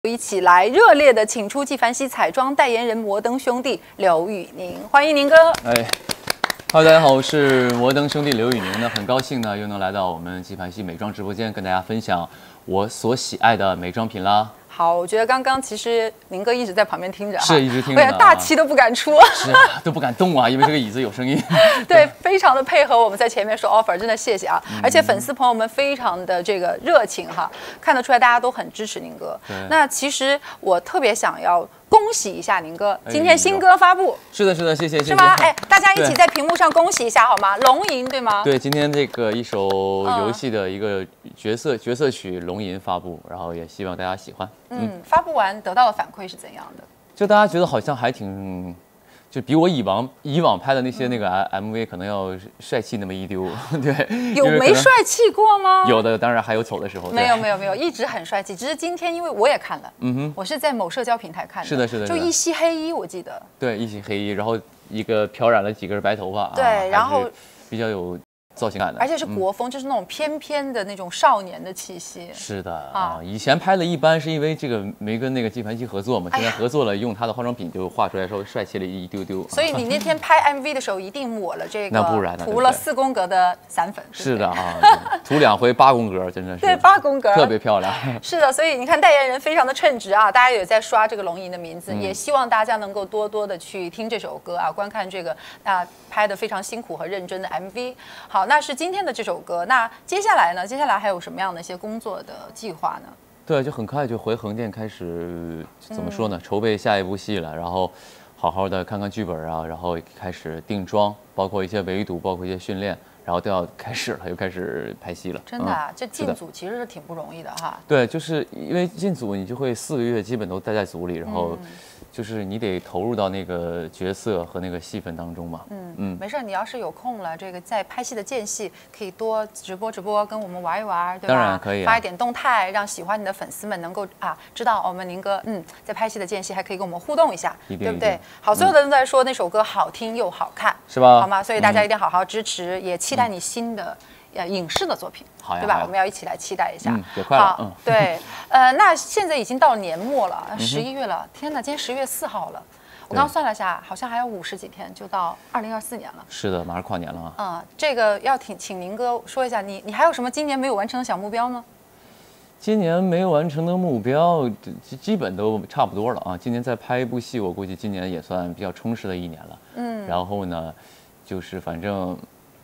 一起来热烈的请出纪梵希彩妆代言人摩登兄弟刘宇宁，欢迎宁哥。 Hello， 大家好，我是摩登兄弟刘宇宁呢，很高兴呢又能来到我们纪梵希美妆直播间，跟大家分享我所喜爱的美妆品啦。 好，我觉得刚刚其实宁哥一直在旁边听着， 是一直听着， 大气都不敢出， 是啊，都不敢动啊，因为这个椅子有声音。 对，非常的配合我们在前面说 offer， 真的谢谢啊！而且粉丝朋友们非常的这个热情哈，看得出来大家都很支持宁哥。那其实我特别想要恭喜一下宁哥，今天新歌发布。 是的，是的，谢谢， 是吗？哎，大家一起在屏幕上恭喜一下好吗？龙吟对吗？ 对，今天这个一首游戏的一个角色曲《龙吟》发布，然后也希望大家喜欢。 发布完得到的反馈是怎样的？ 就大家觉得好像还挺，就比我以往拍的那些那个 MV 可能要帅气那么一丢。对， 有没帅气过吗？ 有的，当然还有丑的时候。 没有，一直很帅气。只是今天因为我也看了，我是在某社交平台看的。 是的， 就一袭黑衣，我记得。 对，一袭黑衣，然后一个飘染了几根白头发。 对，然后比较有造型感的， 而且是国风，就是那种翩翩的那种少年的气息。 是的啊，以前拍的一般是因为这个没跟那个纪梵希合作嘛，现在合作了，用她的化妆品就画出来稍微帅气了一丢丢。 所以你那天拍 MV 的时候一定抹了这个， 那不然呢？ 涂了4宫格的散粉。 是的啊，涂2回8宫格，真的是。 对，8宫格， 特别漂亮。 是的，所以你看代言人非常的称职啊，大家也在刷这个龙吟的名字，也希望大家能够多多的去听这首歌啊，观看这个拍的非常辛苦和认真的 MV。好，那是今天的这首歌，那接下来呢？接下来还有什么样的一些工作的计划呢？ 对，就很快就回横店开始怎么说呢？筹备下一部戏了，然后好好的看看剧本啊，然后开始定妆，包括一些围堵，包括一些训练，然后都要开始了，又开始拍戏了。 真的啊，这进组其实是挺不容易的哈。 对，就是因为进组你就会4个月基本都待在组里，然后就是你得投入到那个角色和那个戏份当中嘛。 没事，你要是有空了，这个在拍戏的间隙可以多直播，跟我们玩一玩，对吧？ 当然可以， 发一点动态，让喜欢你的粉丝们能够知道我们宁哥在拍戏的间隙还可以跟我们互动一下，对不对？好，所有的人都在说那首歌好听又好看， 是吧？ 好吗？所以大家一定好好支持，也期待你新的影视的作品，对吧？我们要一起来期待一下。 也快了， 对，那现在已经到了年末了，11月了，天哪，今天10月4号了。我刚算了下，好像还有50几天就到2024年了。是的，马上跨年了啊。这个要请宁哥说一下，你还有什么今年没有完成的小目标吗？ 今年没有完成的目标，基本都差不多了啊。今年再拍一部戏，我估计今年也算比较充实的一年了。然后呢，就是反正。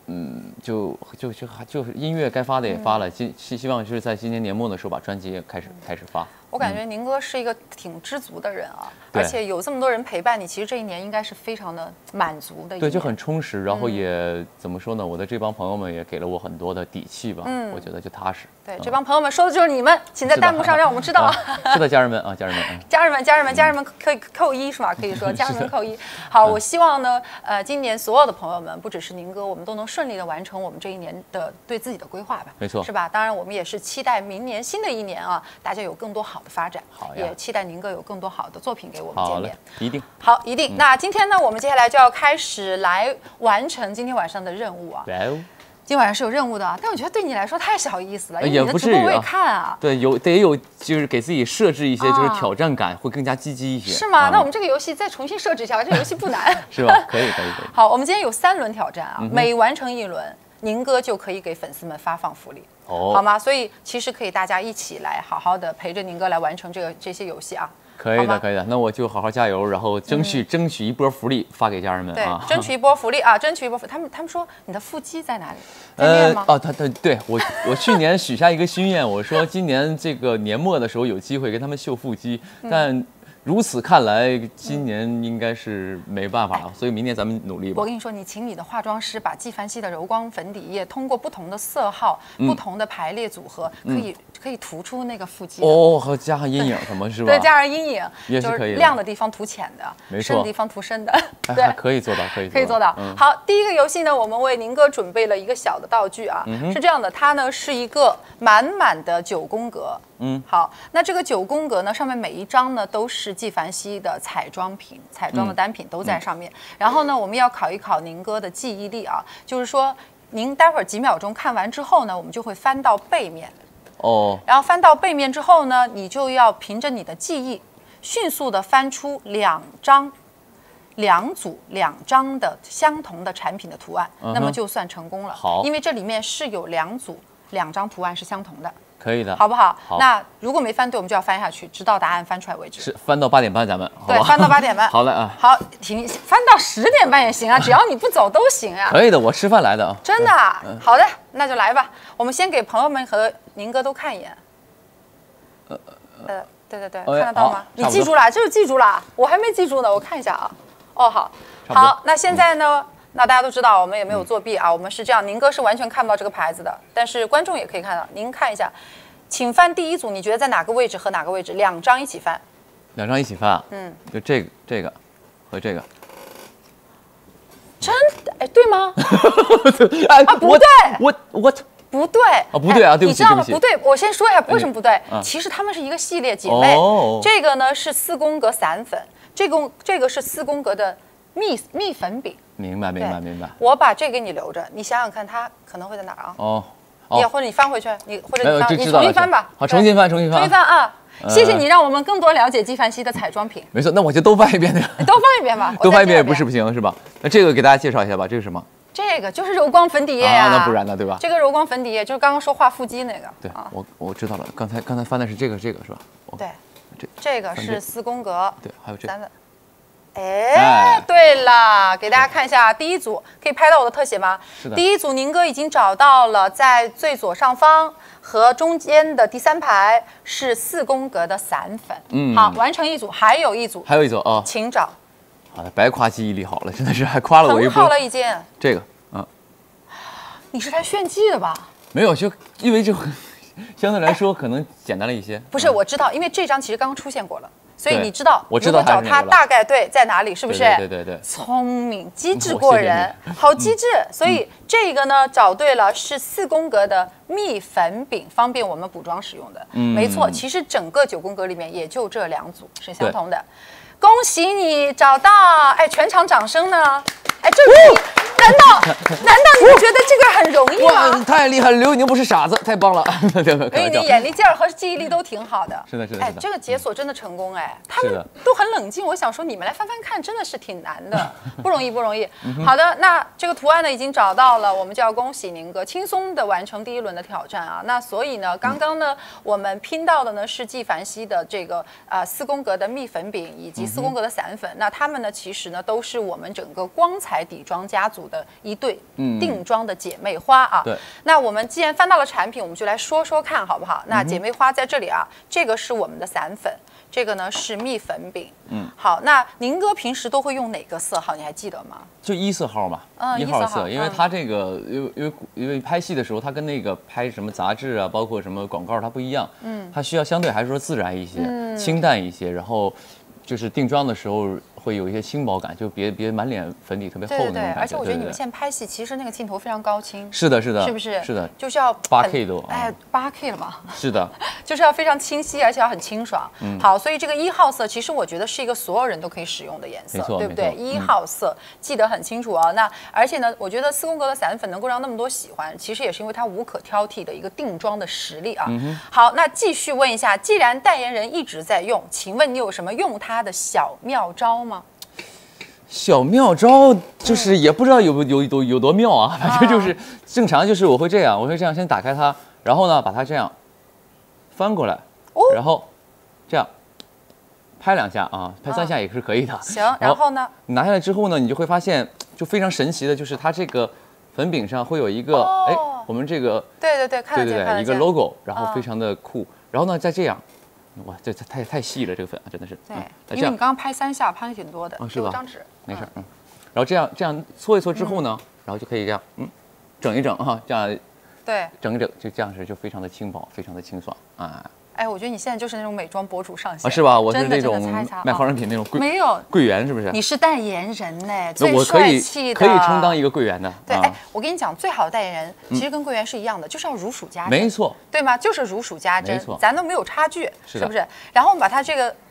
就是音乐该发的也发了，希望就是在今年年末的时候把专辑也开始发。 我感觉宁哥是一个挺知足的人啊，而且有这么多人陪伴你，其实这一年应该是非常的满足的。 对，就很充实，然后也怎么说呢？我的这帮朋友们也给了我很多的底气吧，我觉得就踏实。 对，这帮朋友们说的就是你们，请在弹幕上让我们知道。 是的，家人们啊，家人们可以扣1是吧？可以说家人们扣1。好，我希望呢，今年所有的朋友们，不只是宁哥，我们都能顺利的完成我们这一年的对自己的规划吧。 没错， 是吧？当然，我们也是期待明年新的一年啊，大家有更多好的发展。 好呀， 也期待宁哥有更多好的作品给我们见面。 一定。 好，一定。那今天呢，我们接下来就要开始来完成今天晚上的任务啊。今晚上是有任务的，但我觉得对你来说太小意思了，因为你的直播我也看啊。 对，得有，就是给自己设置一些就是挑战感，会更加积极一些。 是吗？那我们这个游戏再重新设置一下，这个游戏不难， 是吧？可以。 好，我们今天有3轮挑战啊，每完成1轮，宁哥就可以给粉丝们发放福利。好吗？所以其实可以大家一起来好好的陪着宁哥来完成这些游戏啊。 可以的，那我就好好加油，然后争取一波福利发给家人们啊！ 对，争取一波福利啊！争取一波福利。他们说你的腹肌在哪里？在练吗？ 对我去年许下一个心愿，我说今年这个年末的时候有机会跟他们秀腹肌，但如此看来，今年应该是没办法了，所以明年咱们努力吧。 我跟你说，你请你的化妆师把纪梵希的柔光粉底液通过不同的色号、不同的排列组合，可以涂出那个腹肌和加上阴影什么是吧？ 对，加上阴影也是可以， 亮的地方涂浅的，深的地方涂深的， 对，可以做到，可以做到。 好，第一个游戏呢，我们为宁哥准备了一个小的道具啊，是这样的，它呢是一个满满的9宫格。好，那这个9宫格呢，上面每一张呢都是纪梵希的彩妆品、彩妆的单品都在上面。然后呢，我们要考一考宁哥的记忆力啊，就是说您待会儿几秒钟看完之后呢，我们就会翻到背面。 哦， 然后翻到背面之后呢，你就要凭着你的记忆，迅速的翻出两张的相同的产品的图案，那么就算成功了。 好， 因为这里面是有两张图案是相同的。 可以的， 好不好？ 好。 那如果没翻对，我们就要翻下去，直到答案翻出来为止。 是翻到8点半，咱们对，翻到8点半。 好嘞啊。 好，翻到10点半也行啊，只要你不走都行啊。 可以的，我吃饭来的啊。 真的啊？好的，那就来吧。我们先给朋友们和宁哥都看一眼。对，看得到吗？你记住了，就是记住了。我还没记住呢，我看一下啊。哦，好，那现在呢？那大家都知道，我们也没有作弊啊。我们是这样，宁哥是完全看不到这个牌子的，但是观众也可以看到。您看一下，请翻第一组，你觉得在哪个位置和哪个位置？2张一起翻。 2张一起翻啊？就这个和这个。 真的？哎，对吗？ 啊， 不对， 我不对啊，不对啊，对不起， 你知道吗？不对，我先说一下为什么不对。其实他们是一个系列姐妹。这个呢是4宫格散粉，这个是4宫格的蜜粉饼。 明白。 我把这个给你留着，你想想看，它可能会在哪儿啊？或者你翻回去，你重新翻吧。 好，重新翻啊！谢谢你让我们更多了解纪梵希的彩妆品。 没错，那我就都翻一遍的。 都翻一遍吧。 都翻一遍也不行是吧？那这个给大家介绍一下吧，这是什么？ 这个就是柔光粉底液呀。 那不然呢，对吧？ 这个柔光粉底液就是刚刚说画腹肌那个。 对，我知道了，刚才翻的是这个是吧？ 对，这个是4宫格。 对，还有这个。 哎，对了，给大家看一下第一组，可以拍到我的特写吗？ 是的。 第一组宁哥已经找到了，在最左上方和中间的第3排是4宫格的散粉。好，完成一组，还有一组啊，请找。 好的，白夸记忆力好了，真的是还夸了我一波。 很好了已经。 这个， 你是来炫技的吧？ 没有，就因为相对来说可能简单了一些。 不是，我知道，因为这张其实刚刚出现过了。所以你知道， 我知道找它大概在哪里，是不是？ 对， 聪明机智过人，好机智。所以这个呢，找对了，是4宫格的蜜粉饼，方便我们补妆使用的。没错，其实整个9宫格里面也就这2组是相同的。恭喜你找到！哎，全场掌声呢？哎，这个难道你们觉得这个很容易吗？ 哇，太厉害了！刘宇宁不是傻子，太棒了！ 刘宇宁眼力劲儿和记忆力都挺好的。 是的。 哎，这个解锁真的成功哎，他们都很冷静。我想说，你们来翻翻看，真的是挺难的，不容易。好的，那这个图案呢已经找到了，我们就要恭喜宁哥轻松的完成第1轮的挑战啊。那所以呢，刚刚呢我们拼到的呢是纪梵希的这个4宫格的蜜粉饼以及4宫格的散粉。那他们呢其实呢都是我们整个光彩底妆家族的一对定妆的姐妹花啊。 对。 那我们既然翻到了产品，我们就来说说看好不好？那姐妹花在这里啊，这个是我们的散粉，这个呢是蜜粉饼。好，那宁哥平时都会用哪个色号？你还记得吗？ 就1色号嘛，1号色，因为它这个因为拍戏的时候，它跟那个拍什么杂志啊，包括什么广告它不一样。它需要相对还是说自然一些，清淡一些，然后就是定妆的时候会有一些轻薄感，就别满脸粉底特别厚那种感觉。 而且我觉得你们现在拍戏，其实那个镜头非常高清。 是的， 是不是？ 是的， 就是要 8K 都。 哎，8K 了吗？ 是的， 就是要非常清晰，而且要很清爽。好，所以这个1号色，其实我觉得是一个所有人都可以使用的颜色，对不对？1号色记得很清楚啊。那而且呢，我觉得4宫格的散粉能够让那么多喜欢，其实也是因为它无可挑剔的一个定妆的实力啊。好，那继续问一下，既然代言人一直在用，请问你有什么用它的小妙招吗？ 小妙招就是也不知道有多妙啊，反正就是正常，就是我会这样先打开它，然后呢把它这样翻过来，然后这样拍2下啊，拍3下也是可以的。 行，然后呢？ 你拿下来之后呢，你就会发现就非常神奇的，就是它这个粉饼上会有一个我们这个对，看得见一个 logo， 然后非常的酷，然后呢再这样。哇，这太细了，这个粉真的是。 对，因为你刚刚拍3下，拍的挺多的。 是吧？ 张纸， 没事。然后这样搓一搓之后呢，然后就可以这样，整一整哈，这样， 对， 整一整，就这样就非常的轻薄，非常的清爽啊。 哎，我觉得你现在就是那种美妆博主上线是吧？我是那种卖化妆品那种没有柜员，是不是？ 你是代言人呢，最帅气的， 可以充当一个柜员的。 对，哎，我跟你讲，最好的代言人其实跟柜员是一样的，就是要如数家珍。 没错， 对吗？就是如数家珍， 没错， 咱都没有差距， 是不是？然后我们把它这个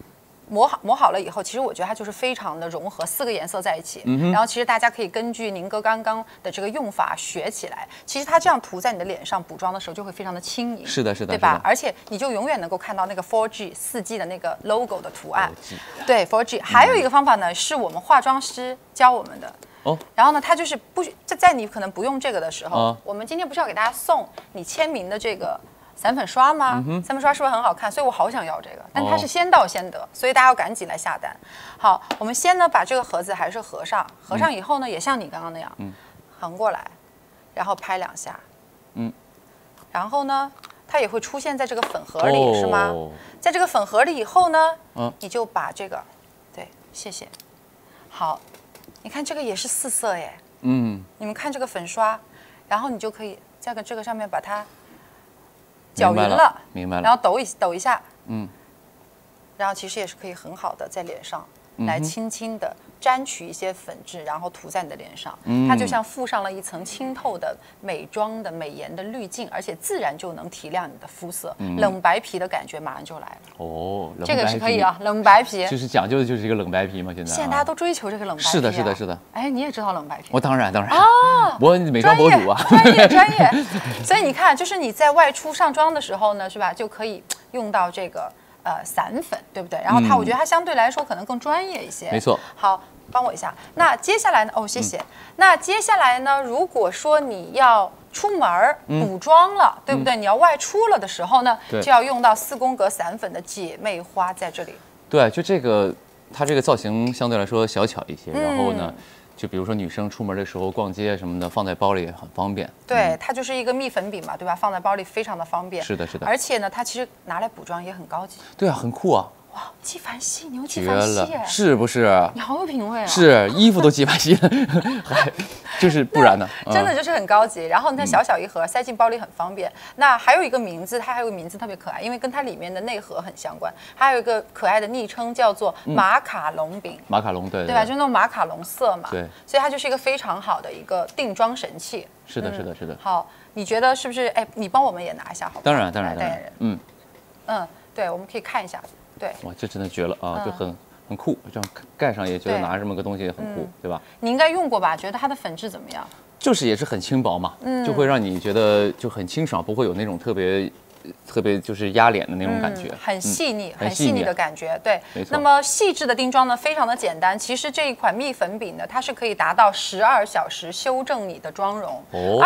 磨好了以后，其实我觉得它就是非常的融合，4个颜色在一起。然后其实大家可以根据宁哥刚刚的这个用法学起来。其实它这样涂在你的脸上补妆的时候就会非常的轻盈。 是的，是的， 对吧？而且你就永远能够看到那个 4G 的那个 logo 的图案。对 4G。还有一个方法呢，是我们化妆师教我们的。然后呢，它就是在你可能不用这个的时候，我们今天不是要给大家送你签名的这个。散粉刷吗？散粉刷是不是很好看？所以我好想要这个，但它是先到先得，所以大家要赶紧来下单。好，我们先呢把这个盒子还是合上，合上以后呢，也像你刚刚那样，横过来，然后拍2下，然后呢，它也会出现在这个粉盒里，是吗？在这个粉盒里以后呢，你就把这个，对，谢谢。好，你看这个也是4色耶，你们看这个粉刷，然后你就可以在这个上面把它。搅匀了， 明白了， 然后抖一下，然后其实也是可以很好的在脸上来轻轻的沾取一些粉质，然后涂在你的脸上，它就像附上了一层清透的美妆的美颜的滤镜，而且自然就能提亮你的肤色，冷白皮的感觉马上就来了。这个是可以啊，冷白皮就是讲究的就是一个冷白皮嘛，现在大家都追求这个冷白皮。 是的，是的，是的。 哎，你也知道冷白皮？ 我当然我美妆博主啊， 专业。所以你看，就是你在外出上妆的时候呢，是吧，就可以用到这个。散粉对不对？然后我觉得它相对来说可能更专业一些。 没错。 好，帮我一下。那接下来呢？谢谢。那接下来呢？如果说你要出门补妆了，对不对？你要外出了的时候呢，就要用到4宫格散粉的姐妹花在这里。 对，就这个，它这个造型相对来说小巧一些，然后呢。就比如说女生出门的时候逛街什么的，放在包里也很方便。 对，它就是一个蜜粉饼嘛，对吧？放在包里非常的方便。 是的，是的。 而且呢，它其实拿来补妆也很高级。 对啊，很酷啊。 哇，纪梵希，你用纪梵希耶？ 是不是？ 你好有品味啊！ 是，衣服都纪梵希了，就是不然呢？ 真的就是很高级。然后它小小一盒，塞进包里很方便。那还有一个名字，它还有个名字特别可爱，因为跟它里面的内核很相关。还有一个可爱的昵称叫做马卡龙饼。 马卡龙，对吧？就那种马卡龙色嘛。 对。 所以它就是一个非常好的一个定妆神器。 是的，是的，是的。 好，你觉得是不是？哎，你帮我们也拿一下，好不好？ 当然，当然。 对，我们可以看一下。对， 哇，这真的绝了啊！就很酷，这样盖上也觉得拿着这么个东西也很酷，对吧？ 你应该用过吧？觉得它的粉质怎么样？ 就是也是很轻薄嘛，就会让你觉得就很清爽，不会有那种特别就是压脸的那种感觉， 很细腻，很细腻的感觉。对， 没错。 那么细致的定妆呢，非常的简单。其实这一款蜜粉饼呢，它是可以达到12小时修正你的妆容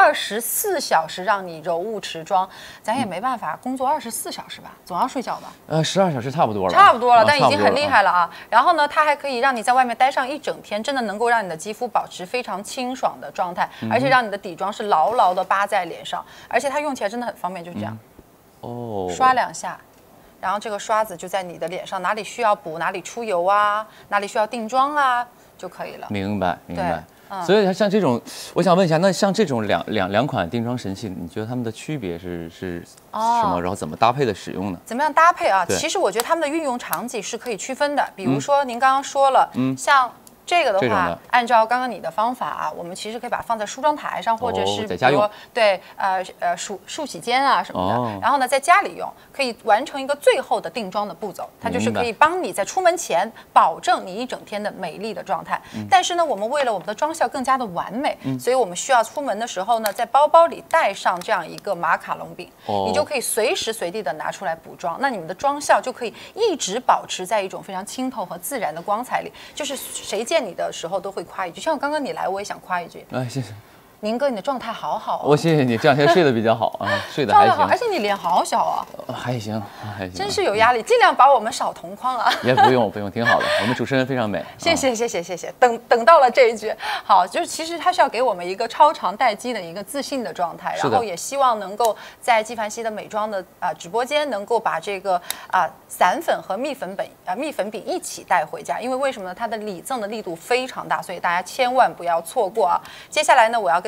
，24小时让你柔雾持妆。咱也没办法，工作24小时吧，总要睡觉吧 ？12小时差不多了， 差不多了，但已经很厉害了啊。然后呢，它还可以让你在外面待上1整天，真的能够让你的肌肤保持非常清爽的状态，而且让你的底妆是牢牢的扒在脸上，而且它用起来真的很方便，就是这样。刷2下，然后这个刷子就在你的脸上，哪里需要补，哪里出油啊，哪里需要定妆啊，就可以了。 明白，明白。所以像这种，我想问一下，那像这种两款定妆神器，你觉得它们的区别是什么？然后怎么搭配的使用呢？ 怎么样搭配啊？其实我觉得它们的运用场景是可以区分的。比如说您刚刚说了，像。这个的话，按照刚刚你的方法，我们其实可以把它放在梳妆台上，或者是比如说对漱洗间啊什么的。然后呢，在家里用，可以完成一个最后的定妆的步骤。它就是可以帮你在出门前保证你1整天的美丽的状态。但是呢，我们为了我们的妆效更加的完美，所以我们需要出门的时候呢，在包包里带上这样一个马卡龙饼，你就可以随时随地的拿出来补妆。那你们的妆效就可以一直保持在一种非常清透和自然的光彩里。就是谁见你的时候都会夸一句，像刚刚你来，我也想夸一句。 谢谢。 宁哥，你的状态好好啊！ 我谢谢你，这两天睡得比较好啊，睡得还行。 而且你脸好小啊， 还行，还行。 真是有压力，尽量把我们少同框啊。 也不用，挺好的。我们主持人非常美。 谢谢。等到了这一句，好，就是其实它是要给我们一个超长待机的一个自信的状态，然后也希望能够在纪梵希的美妆的直播间能够把这个散粉和蜜粉饼一起带回家，因为为什么呢？它的礼赠的力度非常大，所以大家千万不要错过啊！接下来呢，我要跟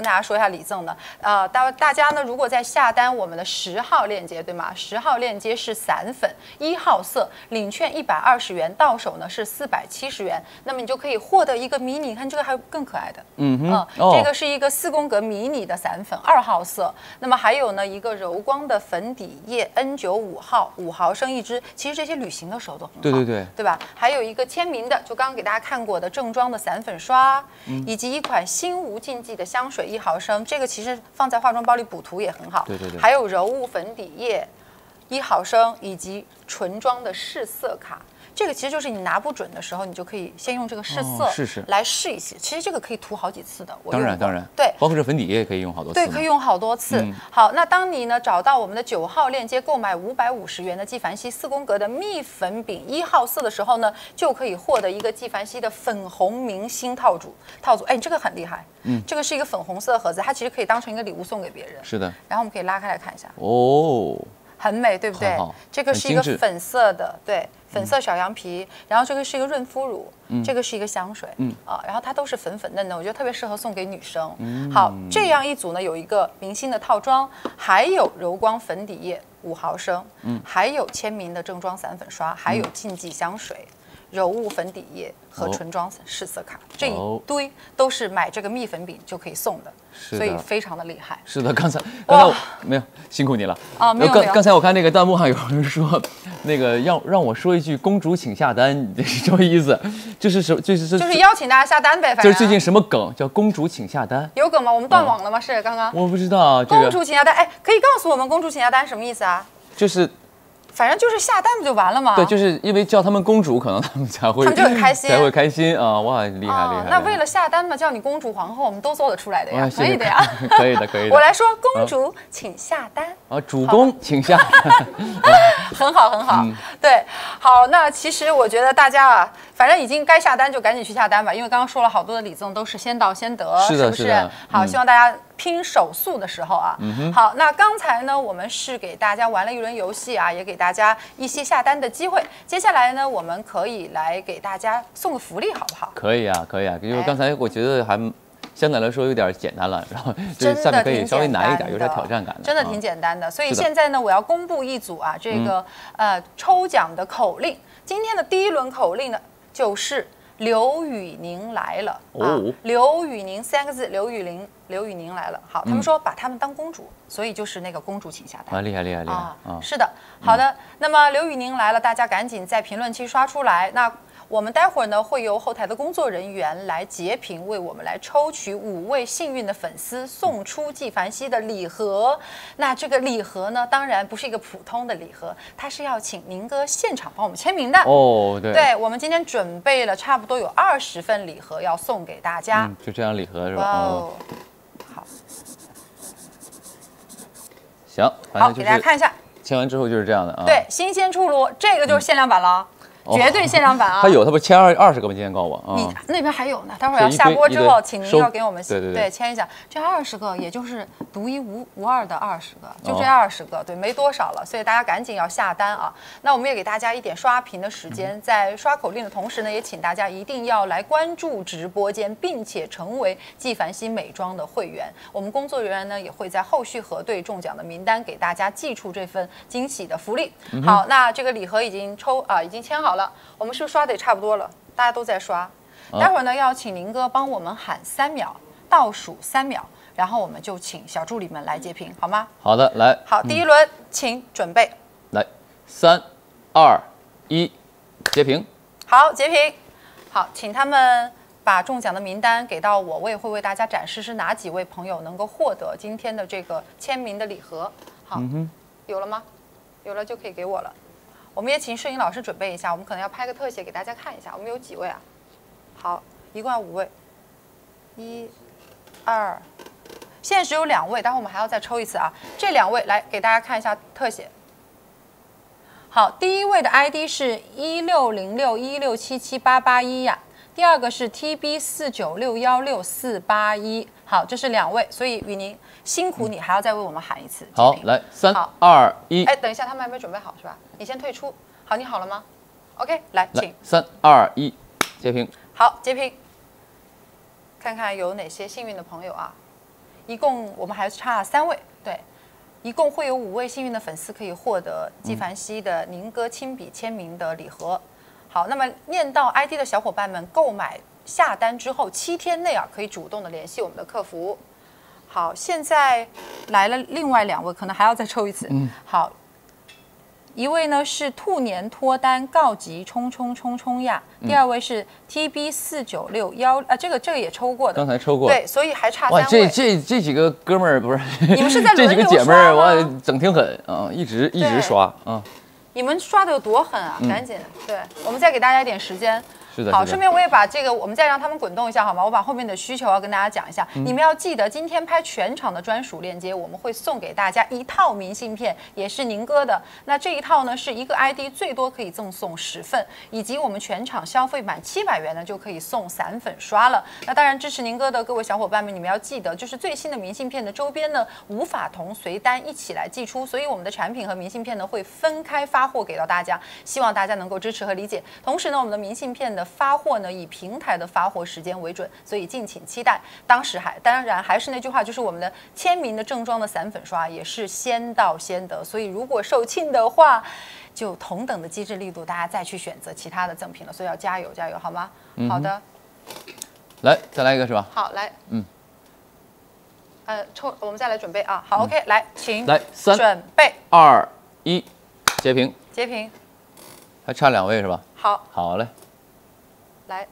跟大家说一下礼赠的。大家呢如果在下单我们的10号链接，对吗？10号链接是散粉1号色，领券120元，到手呢是470元。那么你就可以获得一个迷你，看这个还有更可爱的，这个是一个4宫格迷你的散粉2号色。那么还有呢一个柔光的粉底液 N95号5毫升1支，其实这些旅行的时候都很好，对吧？还有一个签名的，就刚刚给大家看过的正装的散粉刷，以及一款心无禁忌的香水1毫升，这个其实放在化妆包里补涂也很好。 对。 还有柔雾粉底液1毫升，以及纯妆的试色卡。这个其实就是你拿不准的时候，你就可以先用这个试色来试一试。其实这个可以涂好几次的。 当然， 对， 包括这粉底液也可以用好多次。 对，可以用好多次。好，那当你呢找到我们的9号链接购买550元的纪梵希4宫格的蜜粉饼1号色的时候呢，就可以获得一个纪梵希的粉红明星套组。哎，这个很厉害。这个是一个粉红色的盒子，它其实可以当成一个礼物送给别人。 是的。 然后我们可以拉开来看一下。 哦。 很美，对不对？这个是一个粉色的，对，粉色小羊皮。然后这个是一个润肤乳，这个是一个香水，然后它都是粉粉嫩的，我觉得特别适合送给女生。好，这样一组呢，有一个明星的套装，还有柔光粉底液5毫升，还有签名的正装散粉刷，还有禁忌香水。柔雾粉底液和纯妆试色卡，这一堆都是买这个蜜粉饼就可以送的，所以非常的厉害。 是的，刚才我没有辛苦你了啊，没有。刚才我看那个弹幕上有人说，那个让我说一句"公主请下单"，这是什么意思？就是邀请大家下单呗，反正就是最近什么梗叫"公主请下单"？ 有梗吗？我们断网了吗？是刚刚我不知道。 公主请下单，哎，可以告诉我们"公主请下单"什么意思啊？ 就是。 反正就是下单不就完了吗？ 对，就是因为叫他们公主，可能他们就很开心啊！哇，厉害！ 那为了下单嘛，叫你公主皇后，我们都做得出来的呀，可以的呀， 可以的。 我来说，公主请下单啊，主公请下单， 很好。对，好，那其实我觉得大家啊，反正已经该下单就赶紧去下单吧，因为刚刚说了好多的礼赠都是先到先得，是不是？好，希望大家拼手速的时候啊，好，那刚才呢，我们是给大家玩了一轮游戏啊，也给大家一些下单的机会。接下来呢，我们可以来给大家送个福利，好不好？ 可以啊，因为刚才我觉得还相对来说有点简单了，然后就是下面可以稍微难一点，有点挑战感的， 真的挺简单的。所以现在呢，我要公布一组啊，这个抽奖的口令。今天的第一轮口令呢，就是刘宇宁来了啊！刘宇宁3个字，刘宇宁来了。好，他们说把他们当公主，所以就是那个公主请下单啊！厉害啊！ 是的，好的。那么刘宇宁来了，大家赶紧在评论区刷出来。那我们待会儿呢，会由后台的工作人员来截屏，为我们来抽取5位幸运的粉丝，送出纪梵希的礼盒。那这个礼盒呢，当然不是一个普通的礼盒，它是要请宁哥现场帮我们签名的。 哦，对， 我们今天准备了差不多有20份礼盒要送给大家。 就这样礼盒是吧？ 哦，好， 行， 好，给大家看一下， 签完之后就是这样的啊。 对，新鲜出炉，这个就是限量版了。绝对限量版啊！ 他不签20个吗？今天告诉我， 你那边还有呢。待会儿要下播之后，请您要给我们对签一下。这20个，也就是独一无二的20个，就这20个，对，没多少了。所以大家赶紧要下单啊！那我们也给大家一点刷屏的时间，在刷口令的同时呢，也请大家一定要来关注直播间，并且成为纪梵希美妆的会员。我们工作人员呢也会在后续核对中奖的名单，给大家寄出这份惊喜的福利。好，那这个礼盒已经签好了，我们是不是刷的也差不多了？大家都在刷，待会儿呢要请宁哥帮我们喊3秒，倒数3秒，然后我们就请小助理们来截屏，好吗？ 好的，来。 好，第一轮，请准备。 来，3、2、1，截屏。 好，截屏。好，请他们把中奖的名单给到我，我也会为大家展示是哪几位朋友能够获得今天的这个签名的礼盒。好，有了吗？有了就可以给我了。我们也请摄影老师准备一下，我们可能要拍个特写给大家看一下。我们有几位啊？好，一共要5位。1、2，现在只有2位，待会我们还要再抽一次啊。这2位来给大家看一下特写。好，第一位的 ID 是160616778881呀，第二个是 TB496164481。好，这是2位，所以宇宁辛苦你，还要再为我们喊一次。 好，来3、2、1。 哎，等一下，他们还没准备好是吧？你先退出。好，你好了吗 ？OK， 来，请 3、2、1，截屏。 好，截屏。看看有哪些幸运的朋友啊一共我们还差3位，对，一共会有5位幸运的粉丝可以获得纪梵希的宁哥亲笔签名的礼盒。好，那么念到 ID 的小伙伴们购买下单之后7天内啊，可以主动的联系我们的客服。好，现在来了另外2位，可能还要再抽一次。好。一位呢是兔年脱单告急冲冲冲冲呀，第2位是 TB4961，这个也抽过的， 刚才抽过， 对，所以还差3 位。 位。 这几个哥们儿不是， 你们是在这几个姐妹儿， 我整挺狠啊，一直刷啊。 你们刷的有多狠啊？赶紧，对，我们再给大家一点时间。 是的， 好，顺便我也把这个，我们再让他们滚动一下好吗？我把后面的需求要跟大家讲一下。你们要记得，今天拍全场的专属链接，我们会送给大家1套明信片，也是宁哥的。那这一套呢，是一个 ID 最多可以赠送10份，以及我们全场消费满700元呢就可以送散粉刷了。那当然，支持宁哥的各位小伙伴们，你们要记得，就是最新的明信片的周边呢，无法同随单一起来寄出，所以我们的产品和明信片呢会分开发货给到大家，希望大家能够支持和理解。同时呢，我们的明信片的发货呢以平台的发货时间为准，所以敬请期待。当然还是那句话，就是我们的签名的正装的散粉刷也是先到先得，所以如果售罄的话，就同等的机制力度，大家再去选择其他的赠品了。所以要加油加油，好吗？好的， 来再来一个是吧？ 好，来，我们再来准备啊。好，OK， 来，请来3、 准备 2、1，截屏， 截屏， 还差2位是吧？ 好， 好嘞。 来，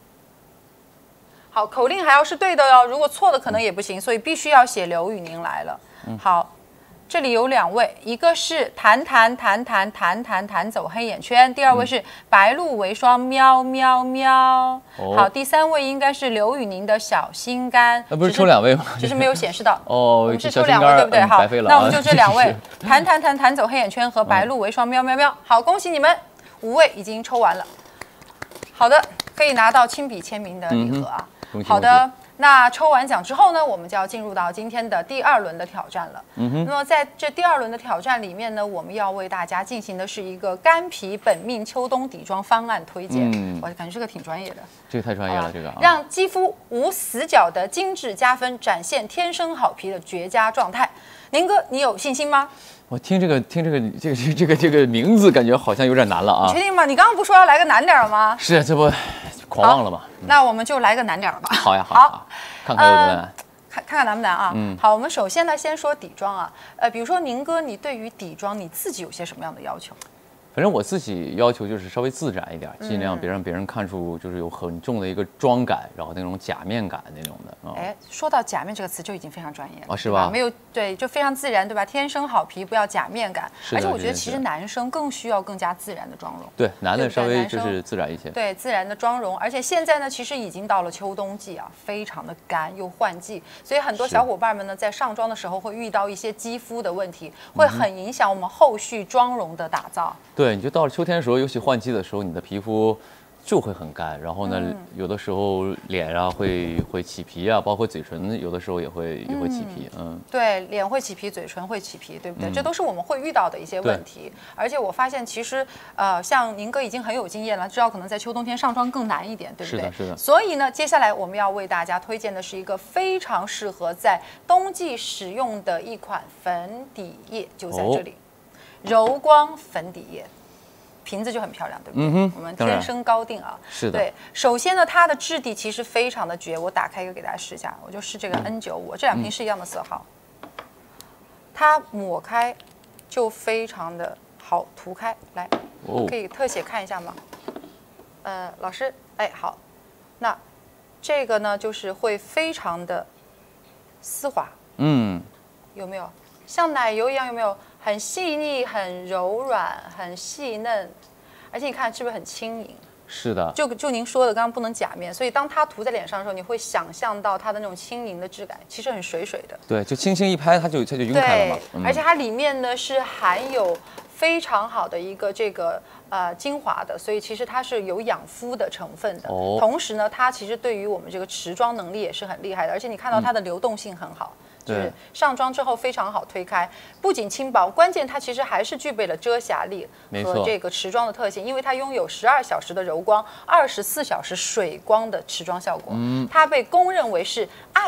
好，口令还要是对的哟，如果错的可能也不行，所以必须要写刘宇宁来了。好，这里有2位，一个是弹走黑眼圈，第2位是白露为霜喵喵喵。好，第3位应该是刘宇宁的小心肝。 那不是抽2位吗？ 只是没有显示到。 哦， 我们是抽2位，对不对？好，那我们就这2位，弹走黑眼圈和白露为霜喵喵喵。好，恭喜你们，5位已经抽完了。好的，可以拿到亲笔签名的礼盒啊。好的，那抽完奖之后呢，我们就要进入到今天的第2轮的挑战了。那么在这第2轮的挑战里面呢，我们要为大家进行的是一个干皮本命秋冬底妆方案推荐。我感觉这个挺专业的。 这个太专业了，这个让肌肤无死角的精致加分，展现天生好皮的绝佳状态。宁哥，你有信心吗？ 我听这个名字，感觉好像有点难了啊！ 你确定吗？你刚刚不说要来个难点儿吗？ 是，这不狂妄了吗？ 那我们就来个难点儿吧。 好呀，好，看看有多难。 看看难不难啊？好，我们首先呢，先说底妆啊。比如说宁哥，你对于底妆你自己有些什么样的要求？ 反正我自己要求就是稍微自然一点，尽量别让别人看出就是有很重的一个妆感，然后那种假面感那种的。 哎，说到假面这个词就已经非常专业了， 是吧？ 没有对，就非常自然，对吧？天生好皮，不要假面感。而且我觉得其实男生更需要更加自然的妆容。 对，男的稍微就是自然一些。 对，自然的妆容。而且现在呢，其实已经到了秋冬季啊，非常的干又换季，所以很多小伙伴们呢，在上妆的时候会遇到一些肌肤的问题，会很影响我们后续妆容的打造。 对，你就到了秋天的时候，尤其换季的时候，你的皮肤就会很干，然后呢，有的时候脸啊会起皮啊，包括嘴唇有的时候也会起皮， 对，脸会起皮，嘴唇会起皮，对不对？这都是我们会遇到的一些问题。而且我发现其实像宁哥已经很有经验了，知道可能在秋冬天上妆更难一点，对不对？ 是的。 所以呢，接下来我们要为大家推荐的是一个非常适合在冬季使用的一款粉底液，就在这里。柔光粉底液，瓶子就很漂亮，对不对？我们天生高定啊。 是的。 对，首先呢，它的质地其实非常的绝，我打开一个给大家试一下，我就试这个 N95，这2瓶是一样的色号，它抹开就非常的好涂开，来，可以特写看一下吗？老师，哎，好，那这个呢就是会非常的丝滑，有没有像奶油一样？有没有？很细腻、很柔软、很细嫩，而且你看是不是很轻盈？ 是的， 就您说的，刚刚不能假面，所以当它涂在脸上的时候，你会想象到它的那种轻盈的质感，其实很水水的。 对，就轻轻一拍，它就晕开了嘛。 而且它里面呢是含有非常好的一个这个精华的，所以其实它是有养肤的成分的。同时呢，它其实对于我们这个持妆能力也是很厉害的，而且你看到它的流动性很好。就是上妆之后非常好推开，不仅轻薄，关键它其实还是具备了遮瑕力和这个持妆的特性，因为它拥有12小时的柔光、24小时水光的持妆效果。它被公认为是爱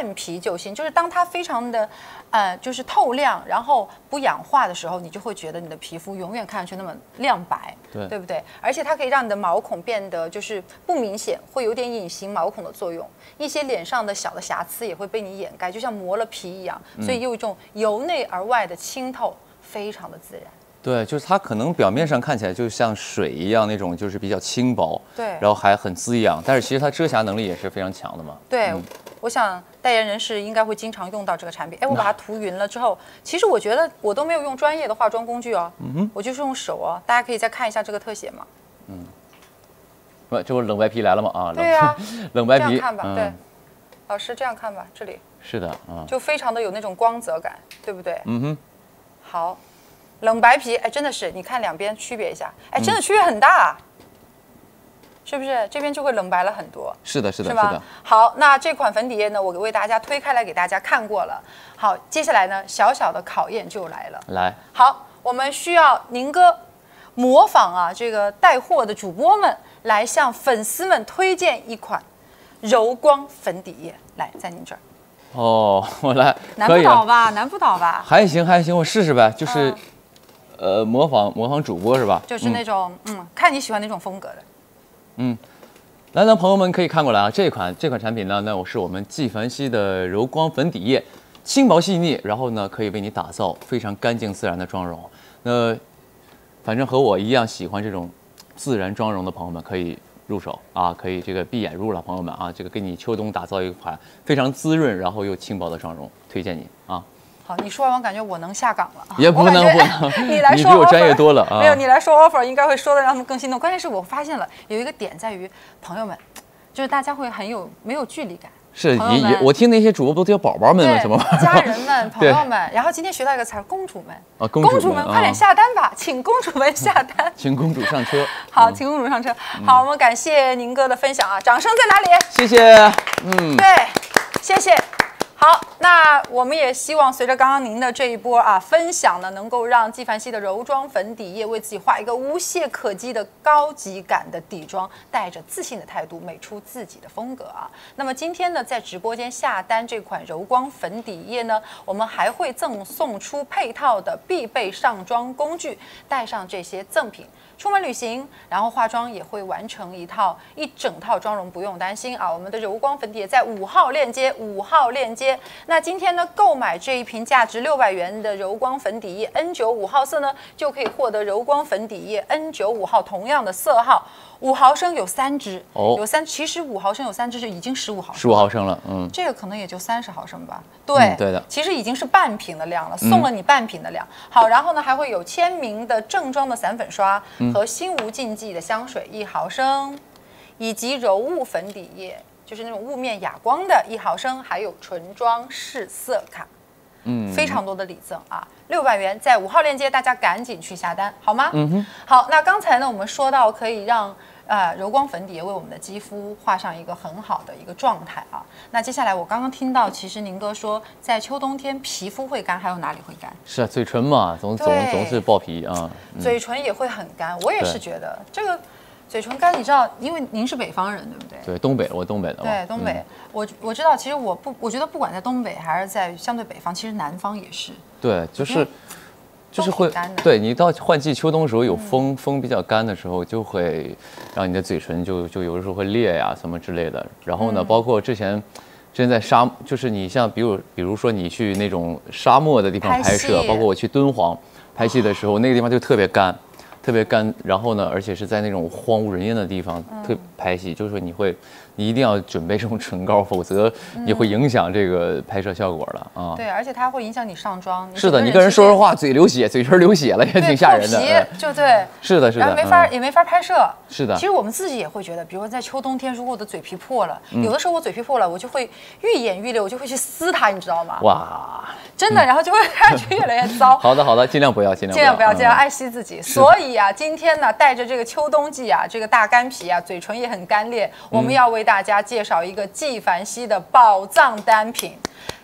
半皮救星，就是当它非常的就是透亮，然后不氧化的时候，你就会觉得你的皮肤永远看上去那么亮白，对不对？而且它可以让你的毛孔变得就是不明显，会有点隐形毛孔的作用，一些脸上的小的瑕疵也会被你掩盖，就像磨了皮一样，所以有一种由内而外的清透，非常的自然。 对，就是它可能表面上看起来就像水一样那种，就是比较轻薄， 对， 然后还很滋养，但是其实它遮瑕能力也是非常强的嘛。 对，我想代言人士应该会经常用到这个产品。哎，我把它涂匀了之后，其实我觉得我都没有用专业的化妆工具哦，我就是用手哦。大家可以再看一下这个特写嘛。 这不冷白皮来了吗？啊， 对呀， 冷白皮， 这样看吧，对，老师这样看吧，这里是的， 就非常的有那种光泽感，对不对？好。冷白皮，哎，真的是，你看两边区别一下，哎，真的区别很大，是不是？这边就会冷白了很多。 是的，是的， 是吧？ 是的。 好，那这款粉底液呢，我为大家推开来给大家看过了。好，接下来呢，小小的考验就来了。 来， 好，我们需要宁哥模仿这个带货的主播们来向粉丝们推荐一款柔光粉底液。来，在您这儿。 哦，我来， 难不倒吧？难不倒吧？ 还行，还行，我试试呗，就是。模仿主播是吧？ 就是那种看你喜欢哪种风格的。 来，朋友们可以看过来啊，这款产品呢，那是我们纪梵希的柔光粉底液，轻薄细腻，然后呢可以为你打造非常干净自然的妆容。那反正和我一样喜欢这种自然妆容的朋友们可以入手啊，可以这个闭眼入了，朋友们啊，这个给你秋冬打造一款非常滋润然后又轻薄的妆容，推荐你啊。 好，你说完我感觉我能下岗了， 也不能， 你来说， 你比我专业多了啊。 没有，你来说 offer 应该会说的让他们更心动。关键是我发现了有一个点在于，朋友们，就是大家会没有距离感。 是，我听那些主播都叫宝宝们，什么家人们、朋友们。然后今天学到一个词儿，公主们啊， 公主们快点下单吧，请公主们下单， 请公主上车。 好，请公主上车。好，我们感谢宁哥的分享啊，掌声在哪里？ 谢谢。 对，谢谢。好，那我们也希望随着刚刚您的这一波分享呢，能够让纪梵希的柔妆粉底液为自己画一个无懈可击的高级感的底妆，带着自信的态度美出自己的风格啊。那么今天呢，在直播间下单这款柔光粉底液呢，我们还会赠送出配套的必备上妆工具，带上这些赠品。出门旅行，然后化妆也会完成一整套妆容，不用担心啊！我们的柔光粉底液在5号链接，那今天呢，购买这一瓶价值600元的柔光粉底液 N95 号色呢，就可以获得柔光粉底液 N95 号同样的色号，5毫升有3支，其实5毫升有3支就已经15毫升 ，15毫升了， 这个可能也就30毫升吧，对， 对的， 其实已经是半瓶的量了，送了你半瓶的量。好，然后呢，还会有签名的正装的散粉刷和心无禁忌的香水1毫升，以及柔雾粉底液，就是那种雾面哑光的1毫升，还有纯妆试色卡。非常多的礼赠啊，600元，在5号链接，大家赶紧去下单，好吗？好，那刚才呢，我们说到可以让柔光粉底液为我们的肌肤画上一个很好的一个状态啊。那接下来我刚刚听到，其实宁哥说在秋冬天皮肤会干，还有哪里会干？ 是啊，嘴唇嘛，总是爆皮啊。 嘴唇也会很干，我也是觉得这个。嘴唇干，你知道，因为您是北方人，对不对？ 对，东北，我东北的。 对，东北，我知道，其实我觉得不管在东北还是在相对北方，其实南方也是。 对，就是会，对你到换季秋冬的时候有风比较干的时候，就会让你的嘴唇就有的时候会裂呀什么之类的。然后呢，包括之前在就是你像比如说你去那种沙漠的地方拍摄，包括我去敦煌拍戏的时候，那个地方就特别干。然后呢，而且是在那种荒无人烟的地方拍戏，就是说你一定要准备这种唇膏，否则你会影响这个拍摄效果了啊。 对，而且它会影响你上妆。 是的，你跟人说话嘴流血，嘴唇流血了也挺吓人的。 皮就对。 是的， 然后也没法拍摄。 是的。 其实我们自己也会觉得，比如说在秋冬天，如果我的嘴皮破了，有的时候我嘴皮破了，我就会愈演愈烈，我就会去撕它，你知道吗？ 哇， 真的，然后就会看上去越来越糟。 好的，尽量不要，尽量爱惜自己。所以今天呢，带着这个秋冬季这个大干皮嘴唇也很干裂，我们要为大家介绍一个纪梵希的宝藏单品。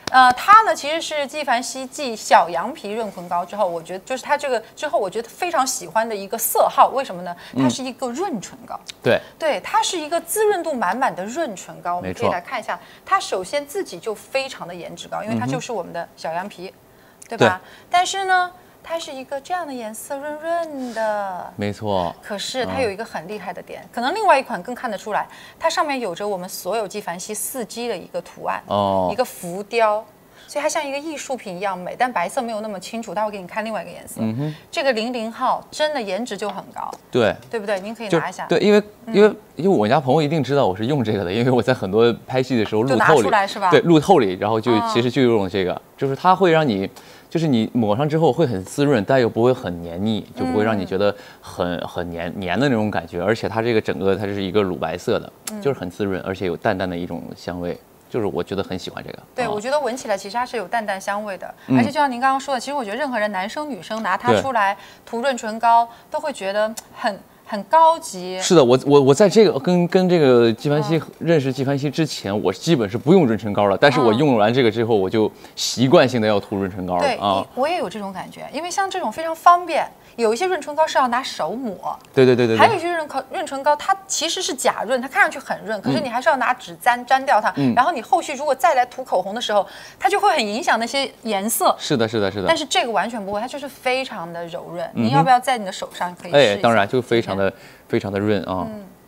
它呢其实是纪梵希继小羊皮润唇膏之后，我觉得就是它这个之后，我觉得非常喜欢的一个色号。为什么呢？它是一个润唇膏。对，它是一个滋润度满满的润唇膏。我们可以来看一下，它首先自己就非常的颜值高，因为它就是我们的小羊皮，对吧？但是呢，它是一个这样的颜色，润润的， 没错。 可是它有一个很厉害的点，可能另外一款更看得出来，它上面有着我们所有纪梵希4G 的一个图案，一个浮雕，所以它像一个艺术品一样美。但白色没有那么清楚，待会给你看另外一个颜色。这个00号真的颜值就很高，对不对？您可以拿一下。 对，因为我家朋友一定知道我是用这个的，因为我在很多拍戏的时候路透里， 是吧？ 对，路透里，然后其实就用这个，就是它会让你。就是你抹上之后会很滋润，但又不会很黏腻，就不会让你觉得很黏的那种感觉。而且它这个整个它是一个乳白色的，就是很滋润，而且有淡淡的一种香味，就是我觉得很喜欢这个。 对，我觉得闻起来其实它是有淡淡香味的，而且就像您刚刚说的，其实我觉得任何人，男生女生拿它出来涂润唇膏，都会觉得很高级。 是的，我在这个跟这个纪梵希认识纪梵希之前，我基本是不用润唇膏的，但是我用完这个之后，我就习惯性的要涂润唇膏了。 对，我也有这种感觉，因为像这种非常方便。有一些润唇膏是要拿手抹， 对， 还有一些润唇膏，它其实是假润，它看上去很润，可是你还是要拿纸粘掉它，然后你后续如果再来涂口红的时候，它就会很影响那些颜色。 是的。 但是这个完全不会，它就是非常的柔润。您要不要在你的手上可以试一下？ 当然就非常的润啊。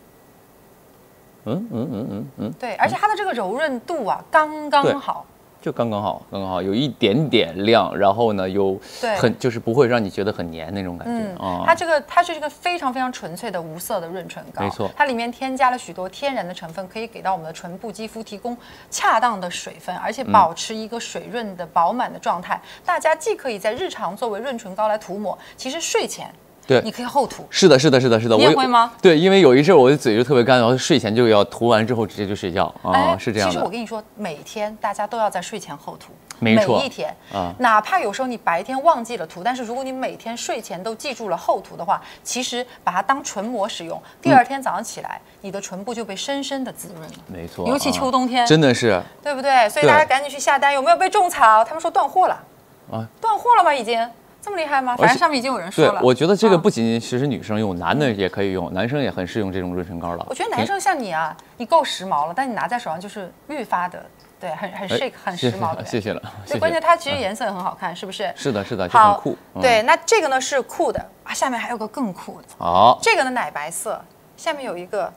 对，而且它的这个柔润度啊，刚刚好。 就刚刚好，有一点点亮，然后呢，就是不会让你觉得很黏那种感觉啊。 它是这个非常非常纯粹的无色的润唇膏， 没错， 它里面添加了许多天然的成分，可以给到我们的唇部肌肤提供恰当的水分，而且保持一个水润的饱满的状态。大家既可以在日常作为润唇膏来涂抹，其实睡前。对，你可以后涂。 是的。 你也会吗？ 对，因为有一阵我的嘴就特别干，然后睡前就要涂完之后直接就睡觉啊，是这样的。 其实我跟你说，每天大家都要在睡前后涂， 没错， 每一天啊，哪怕有时候你白天忘记了涂，但是如果你每天睡前都记住了后涂的话，其实把它当唇膜使用，第二天早上起来，你的唇部就被深深的滋润了。 没错， 尤其秋冬天， 真的是， 对不对？所以大家赶紧去下单，有没有被种草？他们说断货了啊，断货了吗？已经。这么厉害吗？反正上面已经有人说了。 对，我觉得这个不仅仅是女生用，男的也可以用，男生也很适用这种润唇膏了。 我觉得男生像你啊，你够时髦了，但你拿在手上就是愈发的，对，很 chic， 很时髦的。 谢谢了。 对，关键它其实颜色也很好看，是不是？ 是的，就很酷。 对，那这个呢是酷的啊，下面还有个更酷的。 好， 这个呢奶白色，下面有一个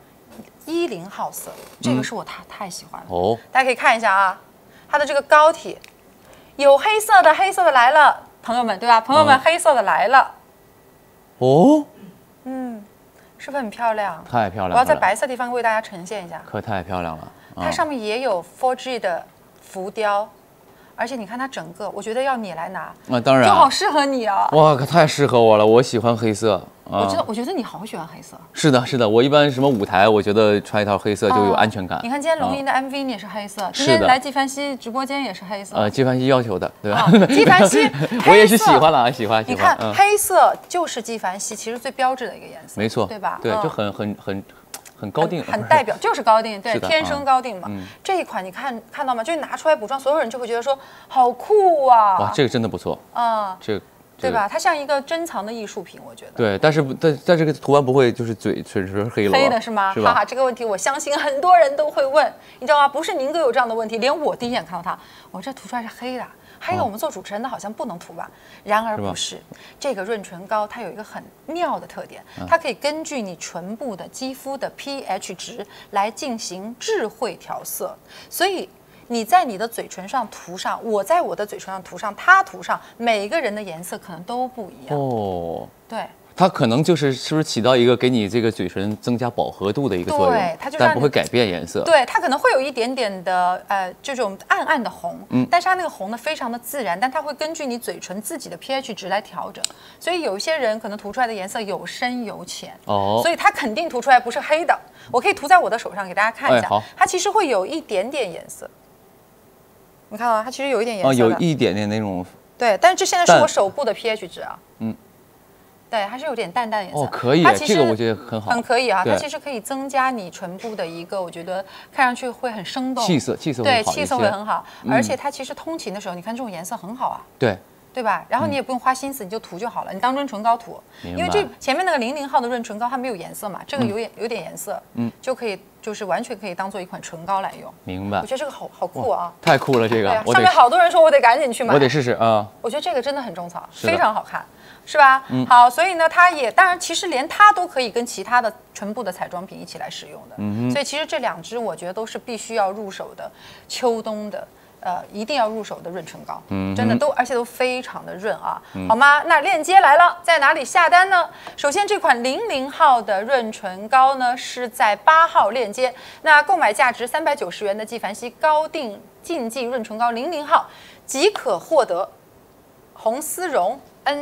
10号色，这个是我太喜欢了。哦，大家可以看一下啊，它的这个膏体有黑色的来了。朋友们，对吧？朋友们，黑色的来了。哦，是不是很漂亮？ 太漂亮了！ 我要在白色地方为大家呈现一下。 可太漂亮了！ 它上面也有 4G 的浮雕，而且你看它整个，我觉得要你来拿， 当然， 就好适合你啊！ 哇，可太适合我了，我喜欢黑色。 我觉得你好喜欢黑色。 是的，我一般什么舞台，我觉得穿一套黑色就有安全感。 你看今天龙吟的 MV 你也是黑色，今天来纪梵希直播间也是黑色。 纪梵希要求的，对吧？ 纪梵希， 我也是喜欢了，喜欢。 你看黑色就是纪梵希其实最标志的一个颜色， 没错， 对吧？ 对，就很高定， 很代表，就是高定，对，天生高定嘛。这一款你看到吗？就是拿出来补妆，所有人就会觉得说好酷啊！ 哇，这个真的不错啊， 对吧？它像一个珍藏的艺术品，我觉得。 对，但这个涂完不会就是嘴唇黑了？ 黑的是吗？哈哈，这个问题我相信很多人都会问，你知道吗？不是宁哥有这样的问题，连我第一眼看到它，我这涂出来是黑的。还有我们做主持人的好像不能涂吧？然而不是，这个润唇膏它有一个很妙的特点，它可以根据你唇部的肌肤的 pH 值来进行智慧调色，所以。你在你的嘴唇上涂上，我在我的嘴唇上涂上，它涂上，每一个人的颜色可能都不一样。哦，对， 它可能是不是起到一个给你这个嘴唇增加饱和度的一个作用？ 对，它就但不会改变颜色。 对，它可能会有一点点的这种暗暗的红，但是它那个红呢非常的自然，但它会根据你嘴唇自己的 pH 值来调整，所以有一些人可能涂出来的颜色有深有浅。哦，所以它肯定涂出来不是黑的。我可以涂在我的手上给大家看一下，它其实会有一点点颜色。你看啊，它其实有一点颜色的， 有一点点那种。 对，但是这现在是我手部的 pH 值啊。 对，还是有点淡淡的颜色。 哦，可以，这个我觉得很好， 很可以啊。它其实可以增加你唇部的一个，我觉得看上去会很生动， 气色对，气色会很好。而且它其实通勤的时候，你看这种颜色很好啊。对吧？然后你也不用花心思，你就涂就好了，你当润唇膏涂。因为这前面那个00号的润唇膏它没有颜色嘛，这个有点颜色，就可以就是完全可以当做一款唇膏来用。 明白。 我觉得这个好酷啊！ 太酷了，这个。 上面好多人说我得赶紧去买， 我得试试啊。 我觉得这个真的很种草，非常好看，是吧？好，所以呢，它也当然其实连它都可以跟其他的唇部的彩妆品一起来使用的。所以其实这2支我觉得都是必须要入手的秋冬的。一定要入手的润唇膏，真的而且都非常的润啊，好吗？那链接来了，在哪里下单呢？首先这款00号的润唇膏呢是在8号链接，那购买价值390元的纪梵希高定净剂润唇膏00号即可获得红丝绒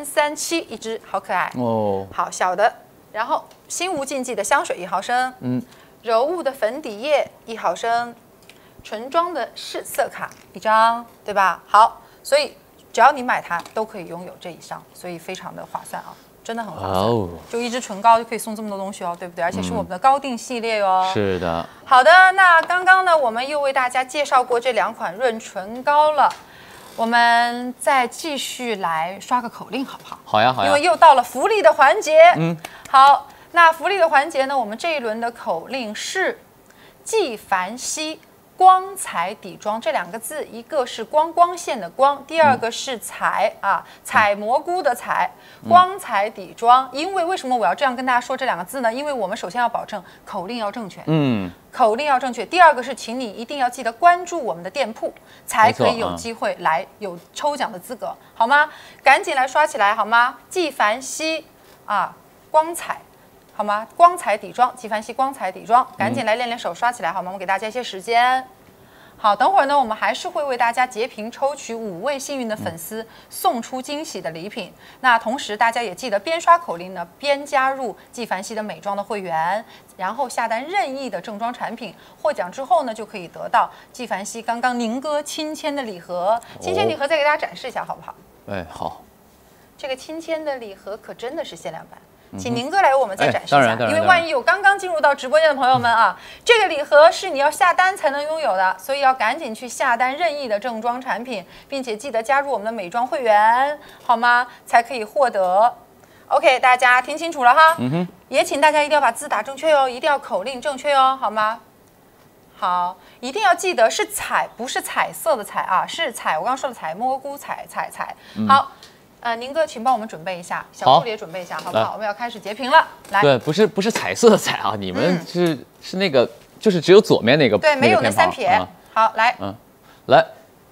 N37一支，好可爱哦，好小的，然后心无禁忌的香水1毫升，柔雾的粉底液1毫升。唇妆的试色卡1张，对吧？好，所以只要你买它，都可以拥有这以上，所以非常的划算啊，真的很划算。就一支唇膏就可以送这么多东西哦，对不对？而且是我们的高定系列哦。 是的。 好的，那刚刚呢，我们又为大家介绍过这2款润唇膏了，我们再继续来刷个口令，好不好？ 好呀，好呀。 因为又到了福利的环节。好，那福利的环节呢，我们这一轮的口令是纪梵希。光彩底妆这2个字，一个是光线的光，第2个是彩采蘑菇的采，光彩底妆。因为什么我要这样跟大家说这2个字呢？因为我们首先要保证口令要正确，口令要正确。第2个是，请你一定要记得关注我们的店铺，才可以有机会来有抽奖的资格，好吗？赶紧来刷起来，好吗？纪梵希光彩。好吗？光彩底妆，纪梵希光彩底妆，赶紧来练手刷起来，好吗？我给大家一些时间。好，等会儿呢，我们还是会为大家截屏抽取5位幸运的粉丝，送出惊喜的礼品。那同时大家也记得边刷口令呢，边加入纪梵希的美妆的会员，然后下单任意的正装产品，获奖之后呢，就可以得到纪梵希刚刚宁哥亲签的礼盒。亲签礼盒再给大家展示一下，好不好？ 哎，好。 这个亲签的礼盒可真的是限量版。请宁哥来为我们再展示一下，因为万一有刚刚进入到直播间的朋友们啊，这个礼盒是你要下单才能拥有的，所以要赶紧去下单任意的正装产品，并且记得加入我们的美妆会员，好吗？才可以获得。OK， 大家听清楚了哈。也请大家一定要把字打正确哦，一定要口令正确哦，好吗？好，一定要记得是彩，不是彩色的彩啊，是彩。我刚刚说的彩，蘑菇彩。好。宁哥，请帮我们准备一下，小助理也准备一下，好不好？我们要开始截屏了。来， 对，不是彩色的彩啊，你们是那个，就是只有左面那个， 对，没有那3撇。好，来， 来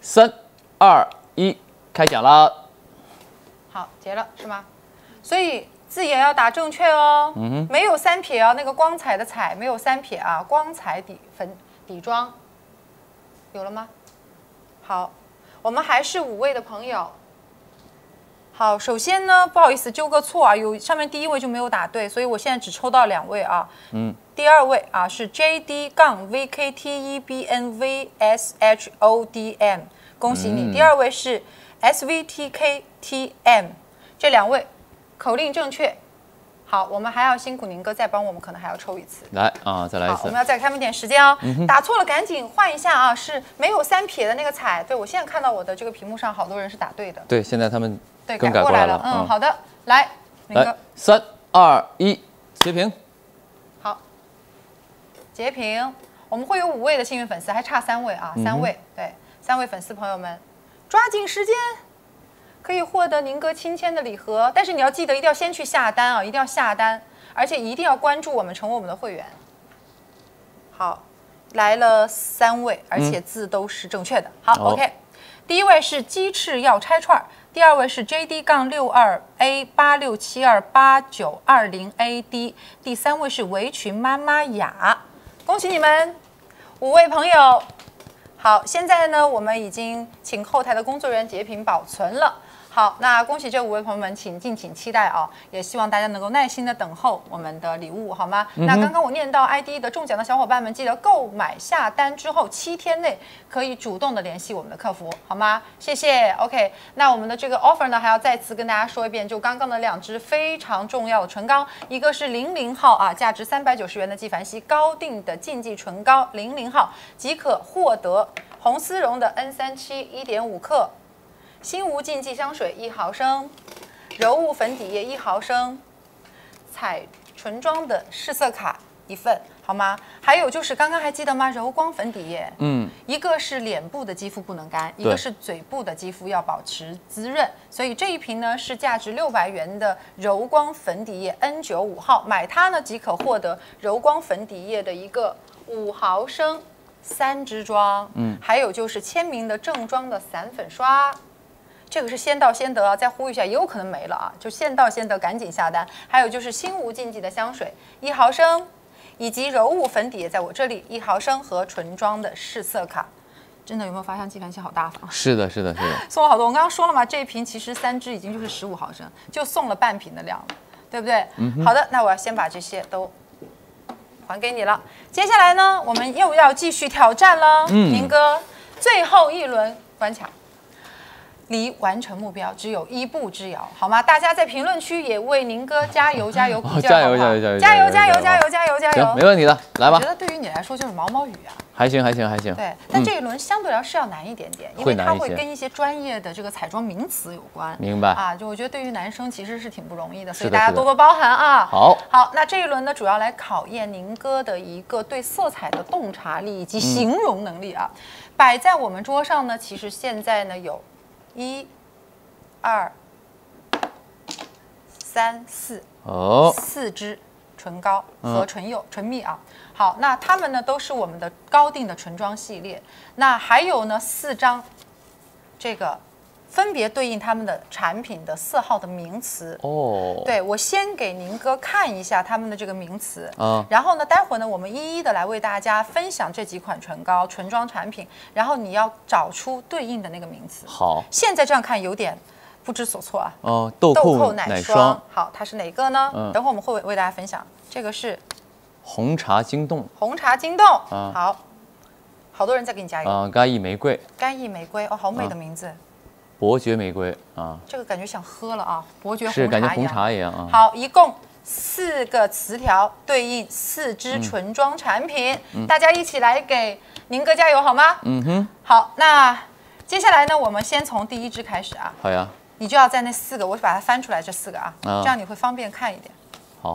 ，3、2、1，开讲啦。 好，截了是吗？所以字眼要打正确哦。没有3撇哦，那个光彩的彩没有3撇啊，光彩底妆，有了吗？好，我们还是5位的朋友。好，首先呢，不好意思纠个错啊，上面第1位就没有打对，所以我现在只抽到2位啊。第2位啊是 JD-VKTEBNVSHODM， 恭喜你。第2位是 SVTKTM， 这2位口令正确。好，我们还要辛苦宁哥再帮我们，可能还要抽一次。 来啊，再来一次。 好，我们要再开门点时间哦。打错了赶紧换一下啊，是没有3撇的那个彩。对，我现在看到我的这个屏幕上好多人是打对的。 对，现在他们更改过来了。好的，来，宁哥 ，3、2、1，截屏。 好，截屏。我们会有5位的幸运粉丝，还差3位啊，3位，对，3位粉丝朋友们，抓紧时间。可以获得宁哥亲签的礼盒，但是你要记得一定要先去下单啊，一定要下单，而且一定要关注我们，成为我们的会员。好，来了3位，而且字都是正确的。好 ，OK， 第1位是鸡翅要拆串，第2位是 JD-62A86728920AD， 第3位是围裙妈妈雅，恭喜你们5位朋友。好，现在呢，我们已经请后台的工作人员截屏保存了。 好，那恭喜这5位朋友们，请敬请期待啊！也希望大家能够耐心的等候我们的礼物，好吗？那刚刚我念到 ID 的中奖的小伙伴们，记得购买下单之后7天内可以主动的联系我们的客服，好吗？谢谢。OK， 那我们的这个 offer 呢，还要再次跟大家说一遍，就刚刚的2支非常重要的唇膏，一个是00号啊，价值390元的纪梵希高定的竞技唇膏00号，即可获得红丝绒的 N37 1.5克。新无禁忌香水1毫升，柔雾粉底液1毫升，彩唇妆的试色卡1份，好吗？还有就是刚刚还记得吗？柔光粉底液，一个是脸部的肌肤不能干，一个是嘴部的肌肤要保持滋润，所以这一瓶呢是价值600元的柔光粉底液 N95号，买它呢即可获得柔光粉底液的一个5毫升3支装，还有就是签名的正装的散粉刷。这个是先到先得啊，再呼吁一下，也有可能没了啊，就先到先得，赶紧下单。还有就是新无禁忌的香水1毫升，以及柔雾粉底也在我这里1毫升和唇妆的试色卡。真的有没有发现纪梵希好大方？ 是的，是的，是的， 送了好多。我刚刚说了嘛，这一瓶其实3支已经就是15毫升，就送了半瓶的量了，对不对？好的，那我要先把这些都还给你了。接下来呢，我们又要继续挑战了，宁哥，最后一轮关卡。离完成目标只有1步之遥，好吗？大家在评论区也为宁哥加油加油鼓劲， 加油加油加油加油加油加油加油加油！ 行，没问题的，来吧。 我觉得对于你来说就是毛毛雨啊。 还行还行还行。 对，但这一轮相对来说是要难一点点，因为它会跟一些专业的这个彩妆名词有关。 明白啊，就我觉得对于男生其实是挺不容易的，所以大家多多包涵啊。 好， 那这一轮呢，主要来考验宁哥的一个对色彩的洞察力以及形容能力啊。摆在我们桌上呢，其实现在呢有1、2、3、4支唇膏和唇釉、唇蜜啊。好，那它们呢都是我们的高定的唇妆系列。那还有呢4张，这个分别对应他们的产品的色号的名词。对，我先给宁哥看一下他们的这个名词，然后呢，待会儿呢我们一一的来为大家分享这几款唇膏、唇妆产品，然后你要找出对应的那个名词。 好， 现在这样看有点不知所措啊。 豆蔻奶霜， 好，它是哪个呢？等会儿我们会为大家分享。这个是红茶惊动， 红茶惊动。好，好多人在给你加油。 干邑玫瑰， 干邑玫瑰，哦，好美的名字。 伯爵玫瑰啊， 这个感觉想喝了啊，伯爵红茶是感觉红茶一样啊。 好，一共4个词条对应4支唇妆产品，大家一起来给宁哥加油好吗？好，那接下来呢，我们先从第1支开始啊。 好呀。 你就要在那4个，我把它翻出来这4个啊，这样你会方便看一点。 好。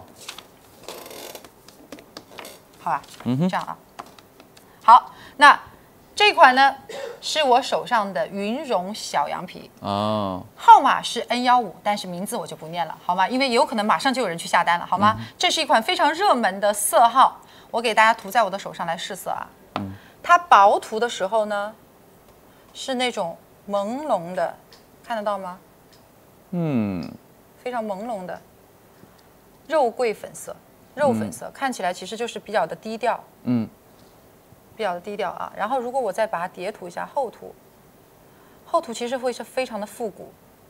好吧，这样啊。好，那这款呢是我手上的云绒小羊皮号码是 N15，但是名字我就不念了，好吗？因为有可能马上就有人去下单了，好吗？这是一款非常热门的色号，我给大家涂在我的手上来试色啊。它薄涂的时候呢，是那种朦胧的，看得到吗？非常朦胧的肉桂粉色，肉粉色，看起来其实就是比较的低调，比较的低调啊。然后如果我再把它叠涂一下，厚涂其实会是非常的复古，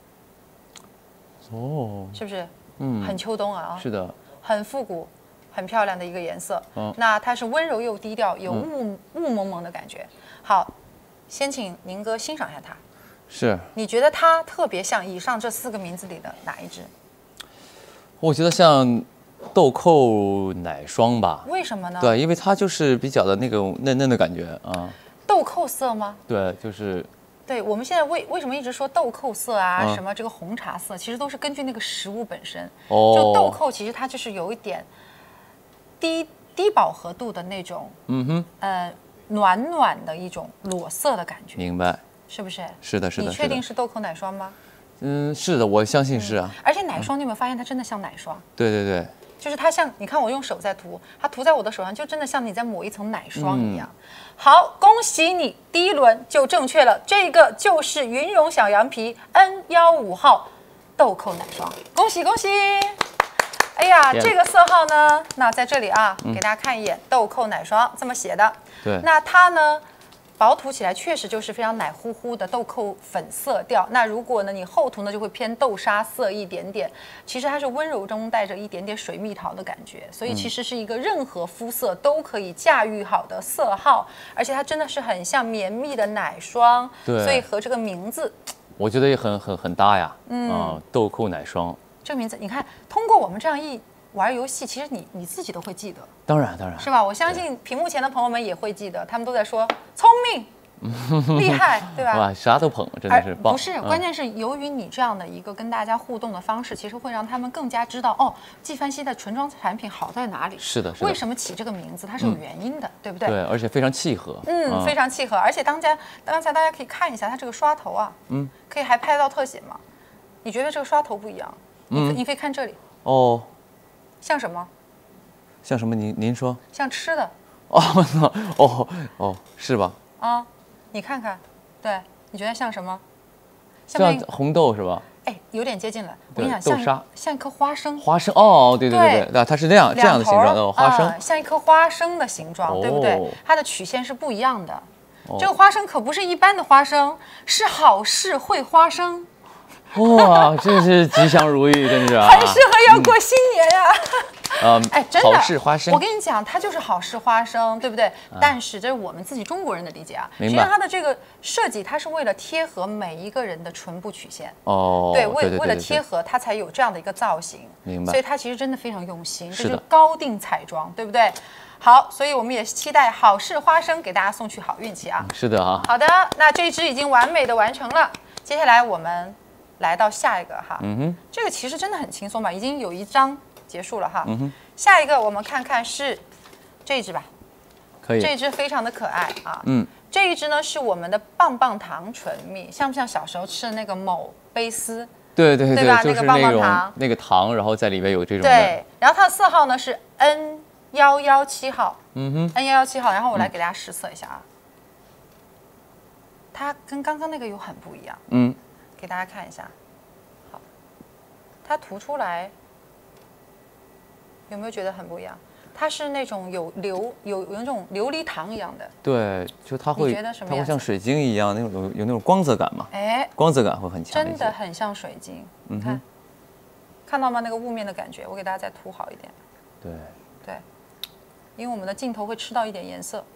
是不是？很秋冬啊， 是的， 很复古，很漂亮的一个颜色。那它是温柔又低调，有雾蒙蒙的感觉。好，先请宁哥欣赏一下它。 是， 你觉得它特别像以上这4个名字里的哪一支？ 我觉得像豆蔻奶霜吧。 为什么呢？ 对，因为它就是比较的那种嫩嫩的感觉啊。 豆蔻色吗？ 对，就是。 对，我们现在为什么一直说豆蔻色啊，什么这个红茶色，其实都是根据那个食物本身。就豆蔻其实它就是有一点低饱和度的那种，暖暖的一种裸色的感觉。 明白。 是不是？ 是的，是的。 你确定是豆蔻奶霜吗？ 是的，我相信是啊。 而且奶霜，你有没有发现它真的像奶霜？ 对对对。 就是它像，你看我用手在涂，它涂在我的手上，就真的像你在抹一层奶霜一样。好，恭喜你，第1轮就正确了，这个就是云绒小羊皮 N15号豆蔻奶霜，恭喜恭喜！哎呀，这个色号呢，那在这里啊，给大家看一眼，豆蔻奶霜这么写的。 对。 那它呢？ 薄涂起来确实就是非常奶乎乎的豆蔻粉色调。那如果呢你厚涂呢，就会偏豆沙色一点点。其实它是温柔中带着一点点水蜜桃的感觉，所以其实是一个任何肤色都可以驾驭好的色号，而且它真的是很像绵密的奶霜， 对， 所以和这个名字， 我觉得也很搭呀。豆蔻奶霜这个名字，你看通过我们这样一玩游戏，其实你自己都会记得。 当然是吧？我相信屏幕前的朋友们也会记得，他们都在说聪明、厉害，对吧？ 哇，啥都捧，真的是棒。 不是，关键是由于你这样的一个跟大家互动的方式，其实会让他们更加知道哦，纪梵希的唇妆产品好在哪里。 是的， 为什么起这个名字，它是有原因的，对不对？ 对，而且非常契合。 非常契合。而且刚才大家可以看一下它这个刷头啊，可以还拍到特写吗？你觉得这个刷头不一样？你可以看这里。 哦， 像什么？ 像什么？您说？ 像吃的。 哦，是吧？ 啊，你看看，对，你觉得像什么？ 像红豆是吧？ 哎，有点接近了。我跟你讲， 豆沙， 像一颗花生。 花生哦，对，它是这样的形状的花生， 像一颗花生的形状，对不对？它的曲线是不一样的。这个花生可不是一般的花生，是好事会花生。 哇，这是吉祥如意，真是很适合要过新年呀。哎，真的， 好事花生。 我跟你讲，它就是好事花生，对不对？但是这是我们自己中国人的理解啊。实际上它的这个设计，它是为了贴合每一个人的唇部曲线。 哦， 对，为了贴合，它才有这样的一个造型。 明白。 所以它其实真的非常用心，这就是高定彩妆，对不对？好，所以我们也期待好事花生给大家送去好运气啊。 是的啊。 好的，那这一支已经完美的完成了，接下来我们来到下一个哈。这个其实真的很轻松吧，已经有一张结束了哈。下一个我们看看是这一支吧。 可以。 这一支非常的可爱啊。这一支呢是我们的棒棒糖唇蜜，像不像小时候吃的那个某杯丝？ 对吧？ 就是棒棒糖， 那个糖，然后在里面有这种。 对，然后它的色号呢是 N117号。N117号，然后我来给大家实测一下啊。它跟刚刚那个有很不一样。给大家看一下。好，它涂出来有没有觉得很不一样？它是那种有那种琉璃糖一样的。对， 就它会像水晶一样，有那种光泽感嘛。 哎， 光泽感会很强。 真的很像水晶。你看到吗？那个雾面的感觉，我给大家再涂好一点。对，因为我们的镜头会吃到一点颜色。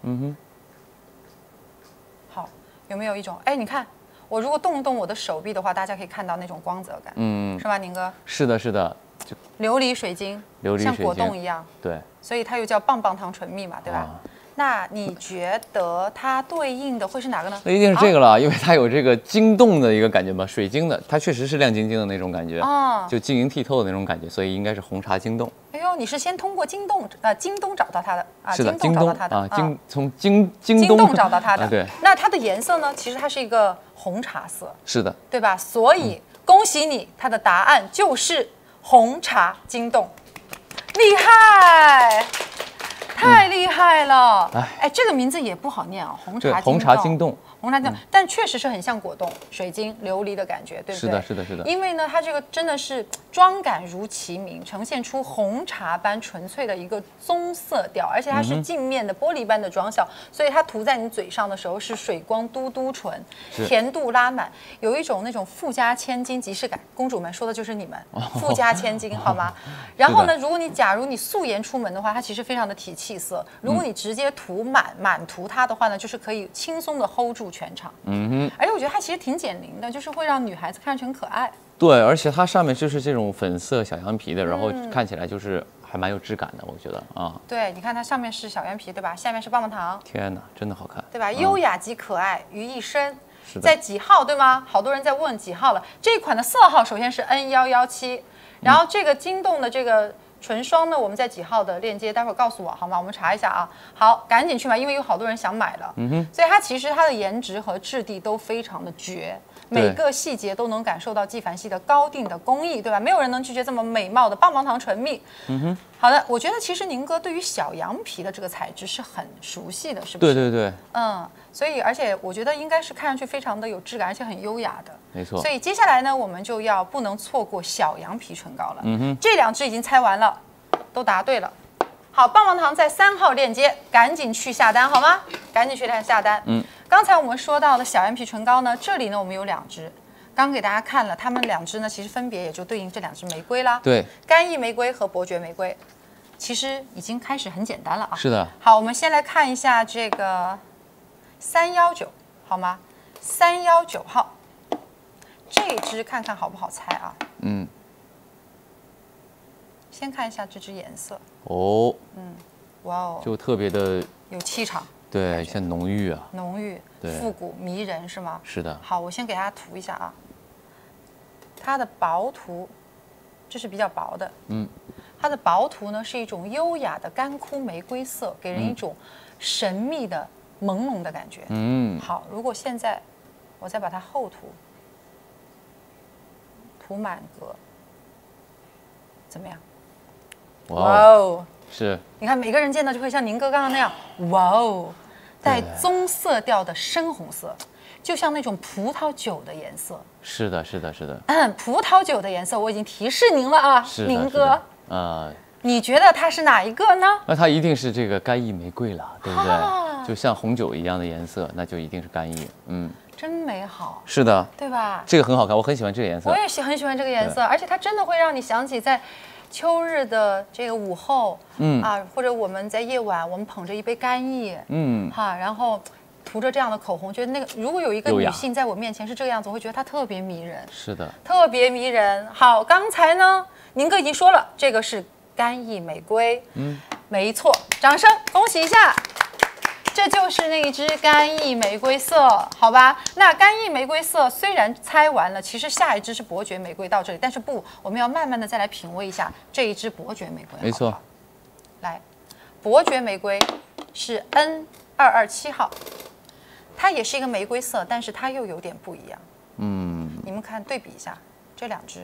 好，有没有一种？哎，你看，我如果动一动我的手臂的话，大家可以看到那种光泽感。是吧，宁哥？ 是的。就琉璃水晶，像果冻一样。 对， 所以它又叫棒棒糖唇蜜嘛，对吧？那你觉得它对应的会是哪个呢？ 那一定是这个了，因为它有这个晶冻的一个感觉嘛，水晶的，它确实是亮晶晶的那种感觉，就晶莹剔透的那种感觉，所以应该是红茶晶冻。 哎呦，你是先通过京东找到它的啊？ 是的， 京东找到它的从京东找到它的。 对。 那它的颜色呢？其实它是一个红茶色。 是的。 对吧？所以恭喜你，它的答案就是红茶晶冻，厉害！太厉害了！哎，这个名字也不好念啊，红茶晶冻。但确实是很像果冻、水晶、琉璃的感觉，对不对？ 是的。 因为呢，它这个真的是妆感如其名，呈现出红茶般纯粹的一个棕色调，而且它是镜面的玻璃般的妆效，所以它涂在你嘴上的时候是水光嘟嘟唇，甜度拉满，有一种那种富家千金即视感。公主们说的就是你们，富家千金好吗？然后呢，假如你素颜出门的话，它其实非常的提气色；如果你直接涂满涂它的话呢，就是可以轻松的 hold 住全场。而且我觉得它其实挺减龄的，就是会让女孩子看上去很可爱。 对，而且它上面就是这种粉色小羊皮的，然后看起来就是还蛮有质感的，我觉得啊。对， 你看它上面是小羊皮，对吧？下面是棒棒糖。 天哪，真的好看， 对吧？优雅及可爱于一身。在几号，对吗？好多人在问几号了。这一款的色号首先是 N117，然后这个晶冻的这个唇霜呢，我们在几号的链接，待会儿告诉我好吗？我们查一下啊。好，赶紧去买，因为有好多人想买了。所以它其实它的颜值和质地都非常的绝，每个细节都能感受到纪梵希的高定的工艺，对吧？没有人能拒绝这么美貌的棒棒糖唇蜜。好的，我觉得其实宁哥对于小羊皮的这个材质是很熟悉的，是不是？ 对。 所以而且我觉得应该是看上去非常的有质感，而且很优雅的。 没错。 所以接下来呢，我们就要不能错过小羊皮唇膏了。这2支已经猜完了，都答对了。好，棒棒糖在3号链接，赶紧去下单好吗？赶紧去下单。 刚才我们说到的小眼皮唇膏呢，这里呢我们有2支，刚给大家看了，它们2支呢其实分别也就对应这2支玫瑰啦。 对， 干邑玫瑰和伯爵玫瑰，其实已经开始很简单了啊。 是的。 好，我们先来看一下这个319，好吗？319号，这一支看看好不好猜啊？ 嗯。 先看一下这支颜色。 哦。 哇哦， 就特别的有气场。 对，像浓郁啊。 浓郁、复古、迷人是吗？ 是的。 好，我先给大家涂一下啊。它的薄涂，这是比较薄的。它的薄涂呢是一种优雅的干枯玫瑰色，给人一种神秘的朦胧的感觉。好，如果现在我再把它厚涂，涂满格，怎么样？哇哦！ 是。 你看每个人见到就会像宁哥刚刚那样，哇哦，带棕色调的深红色，就像那种葡萄酒的颜色。 是的，是的，是的。 葡萄酒的颜色我已经提示您了啊，宁哥。你觉得它是哪一个呢？ 那它一定是这个干邑玫瑰了，对不对？就像红酒一样的颜色，那就一定是干邑。 真美好。 是的， 对吧？ 这个很好看，我很喜欢这个颜色。 我也很喜欢这个颜色，而且它真的会让你想起在秋日的这个午后，或者我们在夜晚，我们捧着一杯干邑，然后涂着这样的口红，觉得那个如果有一个女性在我面前是这个样子，我会觉得她特别迷人。 是的， 特别迷人。好，刚才呢，宁哥已经说了，这个是干邑玫瑰，没错，掌声恭喜一下。这就是那一支干邑玫瑰色，好吧？那干邑玫瑰色虽然猜完了，其实下一支是伯爵玫瑰到这里，但是不，我们要慢慢的再来品味一下这一支伯爵玫瑰。 没错， 来，伯爵玫瑰是 N227号，它也是一个玫瑰色，但是它又有点不一样。你们看对比一下这2支，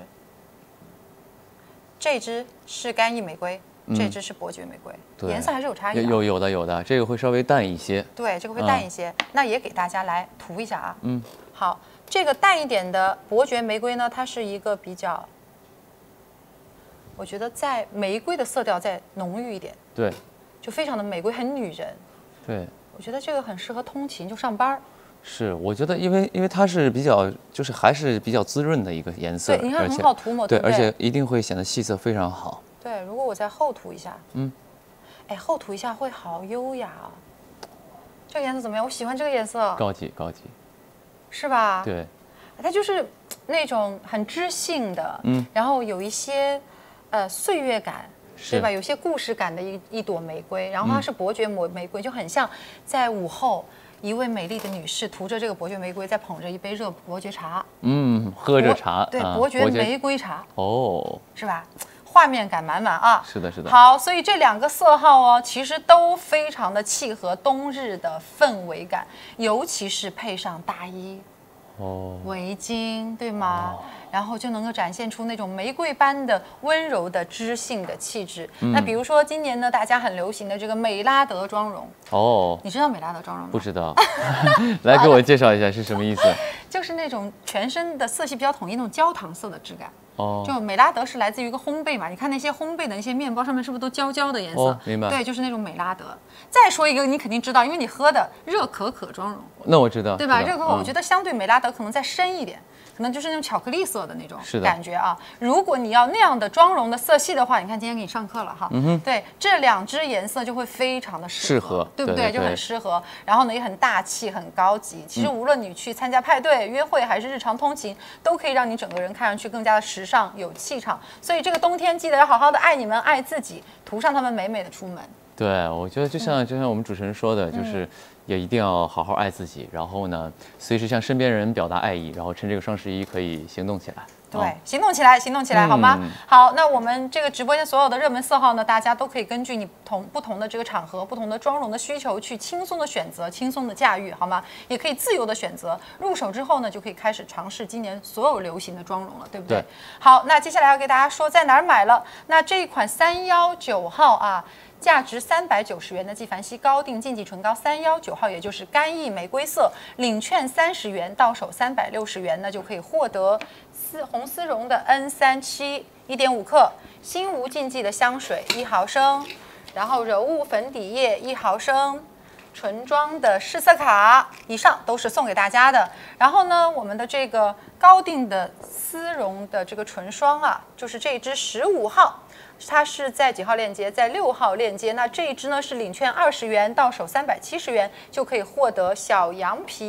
这支是干邑玫瑰。这支是伯爵玫瑰，颜色还是有差异的。 有的，这个会稍微淡一些。 对，这个会淡一些。那也给大家来涂一下啊。好，这个淡一点的伯爵玫瑰呢，它是一个比较，我觉得在玫瑰的色调再浓郁一点。 对， 就非常的玫瑰，很女人。 对， 我觉得这个很适合通勤，就上班。 是，我觉得因为它是比较，就是还是比较滋润的一个颜色。 对，你看很好涂抹。 对，而且一定会显得气色非常好。 对，如果我再厚涂一下，哎，厚涂一下会好优雅啊。这个颜色怎么样？我喜欢这个颜色。 高级， 是吧？ 对， 它就是那种很知性的，然后有一些岁月感，对吧？有些故事感的一朵玫瑰，然后它是伯爵玫瑰，就很像在午后一位美丽的女士涂着这个伯爵玫瑰，在捧着一杯热伯爵茶， 喝着茶， 对，伯爵玫瑰茶，是吧？画面感满满啊！ 是的。 好，所以这2个色号哦，其实都非常的契合冬日的氛围感，尤其是配上大衣、围巾，对吗？然后就能够展现出那种玫瑰般的温柔的知性的气质。那比如说今年呢，大家很流行的这个美拉德妆容，你知道美拉德妆容吗？ 不知道，来给我介绍一下是什么意思？ 就是那种全身的色系比较统一，那种焦糖色的质感。就美拉德是来自于一个烘焙嘛，你看那些烘焙的那些面包上面是不是都焦焦的颜色？ 明白。 对，就是那种美拉德。再说一个，你肯定知道，因为你喝的热可可妆容。 那我知道， 对吧？热可可我觉得相对美拉德可能再深一点，可能就是那种巧克力色的那种感觉啊。如果你要那样的妆容的色系的话，你看今天给你上课了哈。对，这2支颜色就会非常的适合，对不对？就很适合。然后呢，也很大气，很高级。其实无论你去参加派对、约会，还是日常通勤，都可以让你整个人看上去更加的时尚、有气场。所以这个冬天记得要好好的爱你们，爱自己，涂上它们美美的出门。 对，我觉得就像我们主持人说的，就是也一定要好好爱自己，然后呢，随时向身边人表达爱意，然后趁这个双11可以行动起来。 对，行动起来，行动起来，好吗？好，那我们这个直播间所有的热门色号呢，大家都可以根据你不同的这个场合、不同的妆容的需求去轻松的选择、轻松的驾驭，好吗？也可以自由的选择。入手之后呢，就可以开始尝试今年所有流行的妆容了，对不对？好，那接下来要给大家说在哪儿买了。那这一款319号啊。价值390元的纪梵希高定禁忌唇膏319号，也就是干邑玫瑰色，领券30元，到手360元呢，就可以获得红丝绒的 N37 1.5克，心无禁忌的香水1毫升，然后柔雾粉底液1毫升， 纯庄的试色卡，以上都是送给大家的。然后呢，我们的这个高定的丝绒的这个唇霜啊，就是这一支15号。它是在几号链接？在6号链接。那这一支呢是领券20元，到手370元就可以获得小羊皮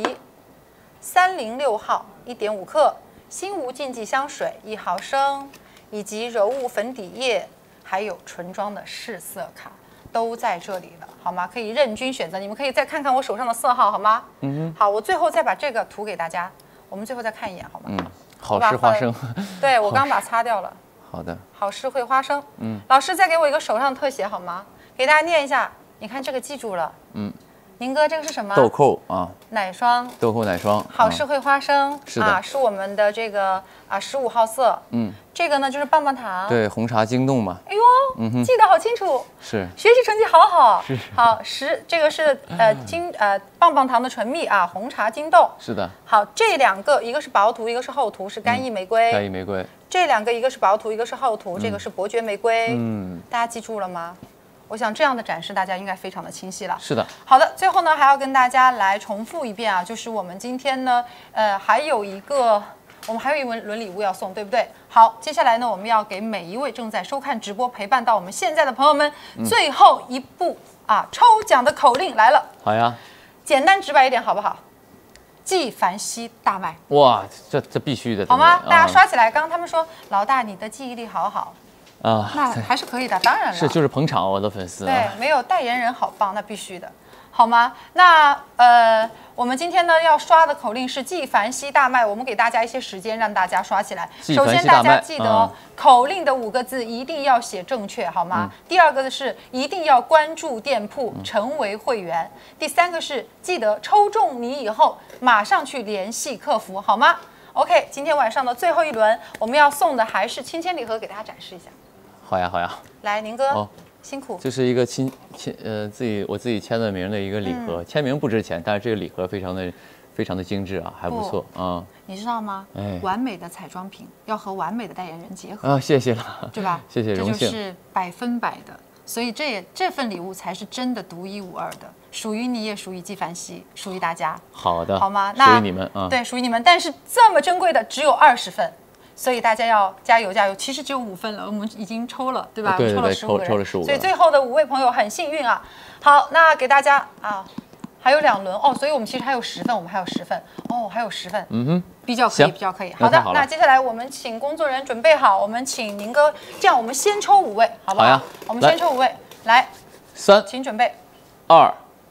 306号1.5克、新无禁忌香水1毫升，以及柔雾粉底液，还有纯妆的试色卡，都在这里了，好吗？可以任君选择。你们可以再看看我手上的色号，好吗？好，我最后再把这个涂给大家，我们最后再看一眼，好吗？ 好事花生。 对，我刚把它擦掉了。 好的， 好事会花生。老师再给我一个手上特写好吗？给大家念一下，你看这个记住了。宁哥，这个是什么？ 豆蔻啊， 奶霜。 豆蔻奶霜。 好事会花生。 是的， 是我们的这个15号色。这个呢就是棒棒糖。 对，红茶惊动嘛。 哎呦，记得好清楚。 是。 学习成绩好好。 是。 好，这个是棒棒糖的唇蜜啊，红茶惊动。 是的。 好，这两个一个是薄涂，一个是厚涂，是干邑玫瑰。 干邑玫瑰。 这两个一个是薄涂，一个是厚涂，这个是伯爵玫瑰。大家记住了吗？我想这样的展示大家应该非常的清晰了。 是的。 好的，最后呢还要跟大家来重复一遍啊，就是我们今天呢，还有一轮礼物要送，对不对？好，接下来呢，我们要给每一位正在收看直播、陪伴到我们现在的朋友们，最后一步抽奖的口令来了。 好呀。 简单直白一点，好不好？纪梵希大麦。 哇，这必须的， 好吗？大家刷起来。刚刚他们说老大你的记忆力好好。那还是可以的，当然了。 是，就是捧场我的粉丝。 对，没有代言人好棒，那必须的，好吗？那我们今天呢要刷的口令是纪梵希大麦，我们给大家一些时间让大家刷起来。首先大家记得口令的5个字一定要写正确，好吗？第2个是一定要关注店铺，成为会员。第3个是记得抽中你以后马上去联系客服，好吗？OK， 今天晚上的最后一轮，我们要送的还是亲签礼盒，给大家展示一下。 好呀，好呀。 来，宁哥，辛苦。 这是一个我自己签的名的一个礼盒，签名不值钱，但是这个礼盒非常的精致啊，还不错啊。 你知道吗？完美的彩妆品要和完美的代言人结合。 谢谢了， 对吧？ 谢谢，荣幸。 这就是100%的，所以这份礼物才是真的独一无二的，属于你，也属于纪梵希，属于大家。 好的， 好吗？ 属于你们啊。 对，属于你们。但是这么珍贵的只有20份。所以大家要加油加油！其实只有5份了，我们已经抽了，对吧？ 对， 抽了15个人， 抽了15个。 所以最后的5位朋友很幸运啊。好，那给大家还有2轮哦，所以我们其实还有10份，我们还有10份哦，还有10份，比较可以，比较可以。好的，那接下来我们请工作人员准备好，我们请宁哥，这样我们先抽5位，好不好？ 好呀， 我们先抽5位，来 ，3， 请准备 ，2，1，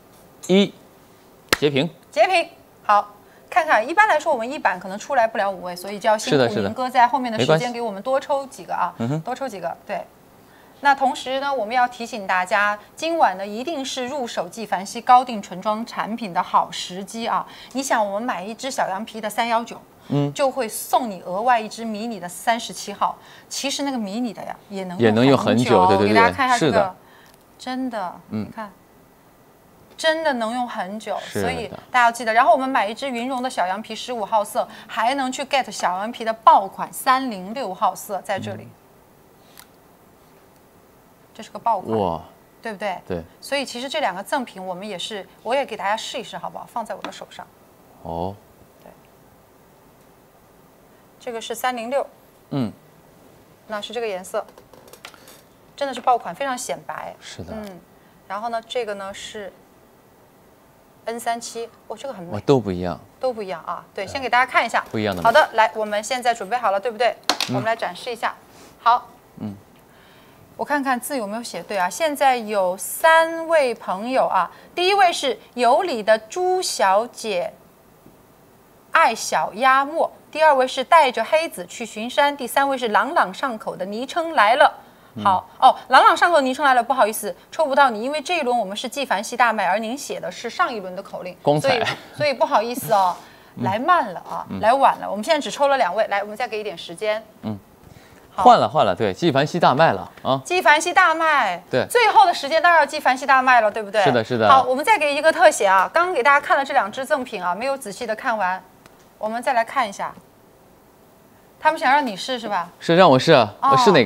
截屏， 截屏，好。看看，一般来说我们1版可能出来不了5位，所以就要辛苦宁哥在后面的时间给我们多抽几个啊，多抽几个。对，那同时呢，我们要提醒大家，今晚呢一定是入手纪梵希高定纯妆产品的好时机啊！你想，我们买一支小羊皮的319，就会送你额外一支迷你的37号。其实那个迷你的呀，也能用很久， 对对对， 给大家看一下这个，真的，你看。真的能用很久，所以大家要记得。然后我们买一支云绒的小羊皮15号色，还能去 get 小羊皮的爆款306号色，在这里，这是个爆款，哇，对不对？ 对。 所以其实这2个赠品，我也给大家试一试，好不好？放在我的手上。 哦。 对。这个是306，那是这个颜色，真的是爆款，非常显白。 是的。 然后呢，这个呢是。N37，这个很美， 都不一样， 都不一样啊。对，先给大家看一下不一样的。 好的，来，我们现在准备好了，对不对？我们来展示一下。好，我看看字有没有写对啊。现在有3位朋友啊，第一位是有理的朱小姐，爱小鸭沫；第2位是带着黑子去巡山；第3位是朗朗上口的昵称来了。好朗朗上口的昵称来了，不好意思，抽不到你，因为这一轮我们是纪梵希大麦，而您写的是上一轮的口令，所以不好意思哦，来慢了啊，来晚了。我们现在只抽了2位，来，我们再给一点时间。 换了，对，纪梵希大麦了啊， 纪梵希大麦， 对， 最后的时间当然要纪梵希大麦了，对不对？ 是的，是的。 好，我们再给一个特写啊，刚刚给大家看了这2支赠品啊，没有仔细的看完，我们再来看一下。他们想让你试是吧？ 是让我试，试哪个？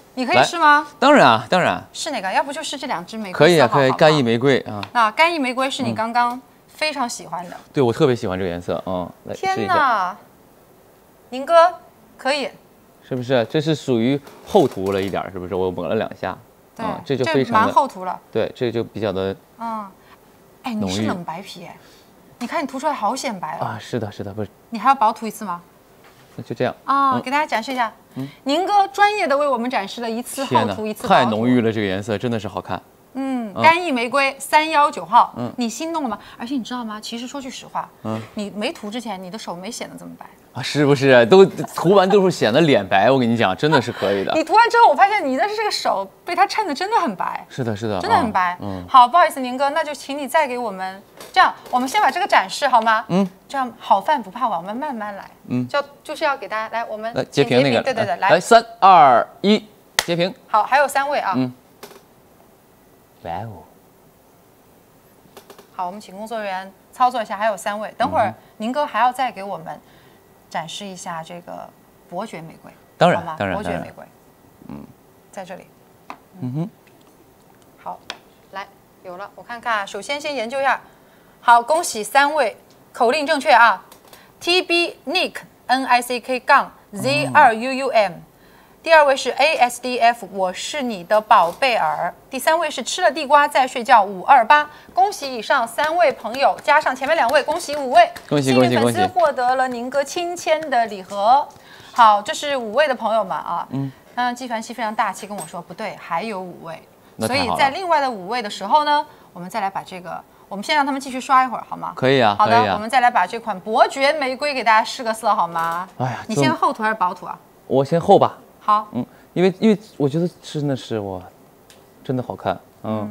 你可以试吗？ 当然啊，当然。 是哪个？要不就试这2支玫瑰。 可以啊，可以。干邑玫瑰啊。 那干邑玫瑰是你刚刚非常喜欢的。 对，我特别喜欢这个颜色。来试一下。天哪， 宁哥可以。 是不是？这是属于厚涂了一点，是不是？我抹了2下。 对， 这就非常蛮厚涂了。 对，这就比较的。 哎，你是冷白皮哎，你看你涂出来好显白啊！是的，是的，不是。 你还要薄涂一次吗？ 那就这样啊，给大家展示一下。宁哥专业的为我们展示了一次厚涂，一次薄涂。 太浓郁了，这个颜色真的是好看。 干邑玫瑰319号，你心动了吗？而且你知道吗？其实说句实话，你没涂之前，你的手没显得这么白啊，是不是？都涂完都是显得脸白，我跟你讲，真的是可以的。 你涂完之后，我发现你的这个手被它衬得真的很白。 是的，是的， 真的很白。好，不好意思，宁哥，那就请你再给我们这样，我们先把这个展示好吗？这样好饭不怕晚，我们慢慢来。就是要给大家来，我们来截屏那个， 对， 来3、2、1，截屏。 好，还有3位啊。 哇哦！ 好，我们请工作人员操作一下，还有3位。等会儿宁哥还要再给我们展示一下这个伯爵玫瑰， 当然， 好吗？ 当然， 伯爵玫瑰，在这里。好，来，有了，我看看，首先研究一下。好，恭喜3位，口令正确啊。TB Nick NICK 杠 Z2UUM。第2位是 ASDF， 我是你的宝贝儿。第3位是吃了地瓜在睡觉528。恭喜以上3位朋友，加上前面2位，恭喜5位， 恭喜幸运粉丝获得了宁哥亲签的礼盒。好，这是5位的朋友们啊。刚刚纪梵希非常大气跟我说，不对，还有5位，所以在另外的5位的时候呢，我们再来把这个。我们先让他们继续刷一会儿，好吗？ 可以啊。 好的，我们再来把这款伯爵玫瑰给大家试个色，好吗？哎呀，你先厚涂还是薄涂啊？ 我先厚吧。 好， 因为我觉得真的是哇，真的好看，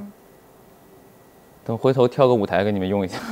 等回头挑个舞台给你们用一下，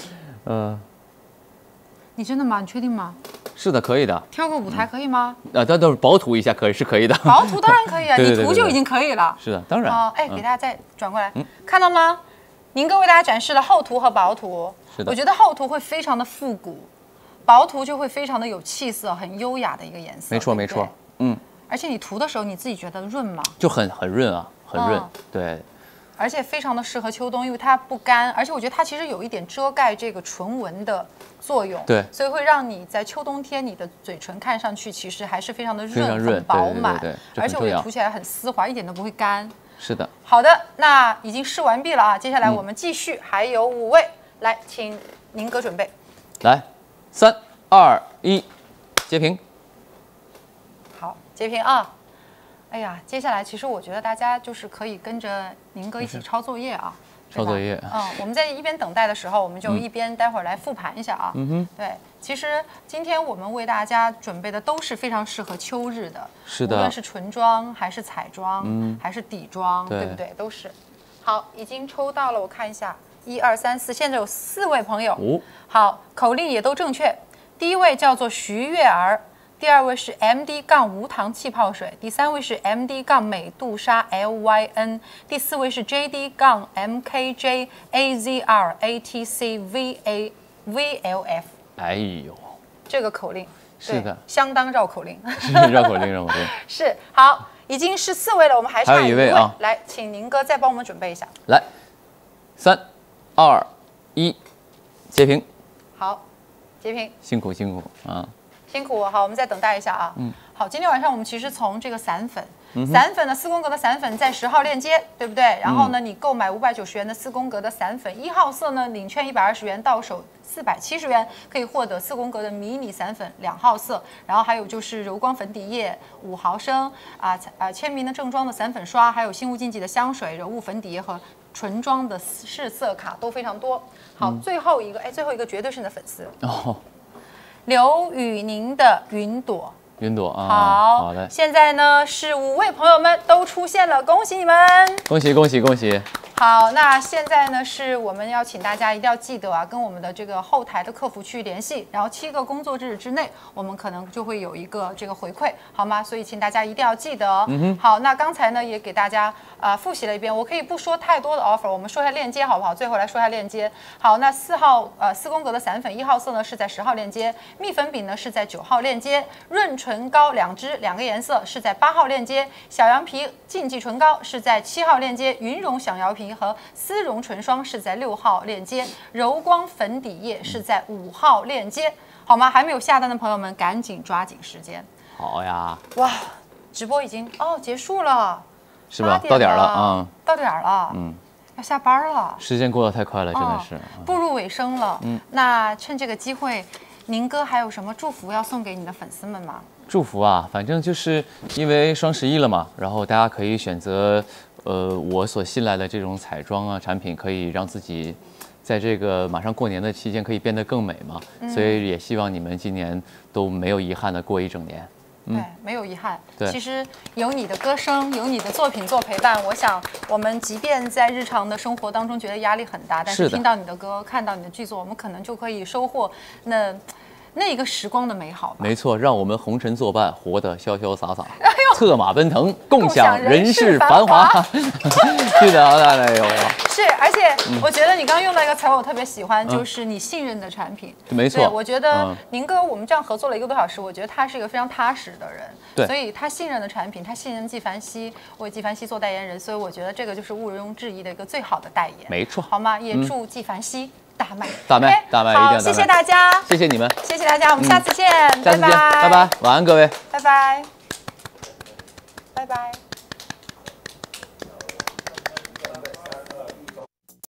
你真的吗？你确定吗？ 是的，可以的。 挑个舞台可以吗？ 但都是薄涂一下，是可以的。 薄涂当然可以啊，你涂就已经可以了。 是的，当然。 哎，给大家再转过来，看到吗？宁哥为大家展示了厚涂和薄涂。 是的。 我觉得厚涂会非常的复古，薄涂就会非常的有气色，很优雅的一个颜色。 没错，没错。 而且你涂的时候，你自己觉得润吗？ 就很润啊，很润。对。 而且非常的适合秋冬，因为它不干，而且我觉得它其实有一点遮盖这个唇纹的作用。 对。 所以会让你在秋冬天，你的嘴唇看上去其实还是非常的润、很饱满。 对。 而且我觉得涂起来很丝滑，一点都不会干。 是的。 好的，那已经试完毕了啊，接下来我们继续，还有5位，来，请宁哥准备。 来，3、2、1，截屏。 好，截屏啊！哎呀，接下来其实我觉得大家就是可以跟着宁哥一起抄作业啊。 抄作业。 我们在一边等待的时候，我们就一边待会儿来复盘一下啊。对，其实今天我们为大家准备的都是非常适合秋日的， 是的， 无论是唇妆还是彩妆，还是底妆，对不对？都是。好，已经抽到了，我看一下，1、2、3、4，现在有4位朋友。好，口令也都正确。第1位叫做徐月儿。第2位是 MD 杠无糖气泡水，第3位是 MD 杠美杜莎 LYN， 第4位是 JD 杠 MKJ AZR ATC VLF。 哎呦， 这个口令是的， 相当绕口令， 是绕口令。 是好，已经是4位了，我们还差1位啊。 来，请宁哥再帮我们准备一下。 来，3、2、1，截屏。 好，截屏。 辛苦啊。 辛苦好，我们再等待一下啊。好，今天晚上我们其实从这个散粉，散粉的4宫格的散粉在10号链接，对不对？然后呢，你购买590元的4宫格的散粉，1号色呢领券120元，到手470元，可以获得4宫格的迷你散粉2号色，然后还有就是柔光粉底液5毫升签名的正装的散粉刷，还有新物竞技的香水、柔雾粉底液和纯妆的试色卡都非常多。好，最后一个绝对是你的粉丝哦。刘宇宁的云朵啊， 好的。现在呢是5位朋友们都出现了，恭喜你们！ 恭喜！ 好，那现在呢是我们要请大家一定要记得啊，跟我们的这个后台的客服去联系，然后7个工作日之内，我们可能就会有一个这个回馈，好吗？所以请大家一定要记得。好，那刚才呢也给大家复习了一遍，我可以不说太多的 offer， 我们说一下链接好不好？最后来说一下链接。好，那4宫格的散粉1号色呢是在10号链接，蜜粉饼呢是在9号链接，润唇膏2支2个颜色是在8号链接，小羊皮竞技唇膏是在7号链接，云绒小羊皮和丝绒唇霜是在6号链接，柔光粉底液是在5号链接，好吗？还没有下单的朋友们，赶紧抓紧时间。 好呀， 哇，直播已经结束了， 是吧？到点了啊， 到点了，要下班了， 时间过得太快了，真的是步入尾声了。那趁这个机会，宁哥还有什么祝福要送给你的粉丝们吗？ 祝福啊，反正就是因为双11了嘛，然后大家可以选择我所信赖的这种彩妆啊产品，可以让自己在这个马上过年的期间可以变得更美嘛。所以也希望你们今年都没有遗憾的过一整年。 对，没有遗憾。 对， 其实有你的歌声，有你的作品做陪伴，我想我们即便在日常的生活当中觉得压力很大，但是听到你的歌，看到你的剧作，我们可能就可以收获那一个时光的美好吧。 没错，让我们红尘作伴，活得潇潇洒洒，策马奔腾，共享人世繁华。记得啊，大家有啊。 是，而且我觉得你刚刚用到一个词儿，我特别喜欢，就是你信任的产品。 没错， 我觉得宁哥我们这样合作了1个多小时，我觉得他是一个非常踏实的人。 对， 所以他信任的产品，他信任纪梵希，为纪梵希做代言人，所以我觉得这个就是毋庸置疑的一个最好的代言。 没错， 好吗？也祝纪梵希大卖， 大卖，大卖，一定要大卖！ 谢谢大家， 谢谢你们， 谢谢大家，我们下次见， 下次见，拜拜，晚安各位， 拜拜，拜拜。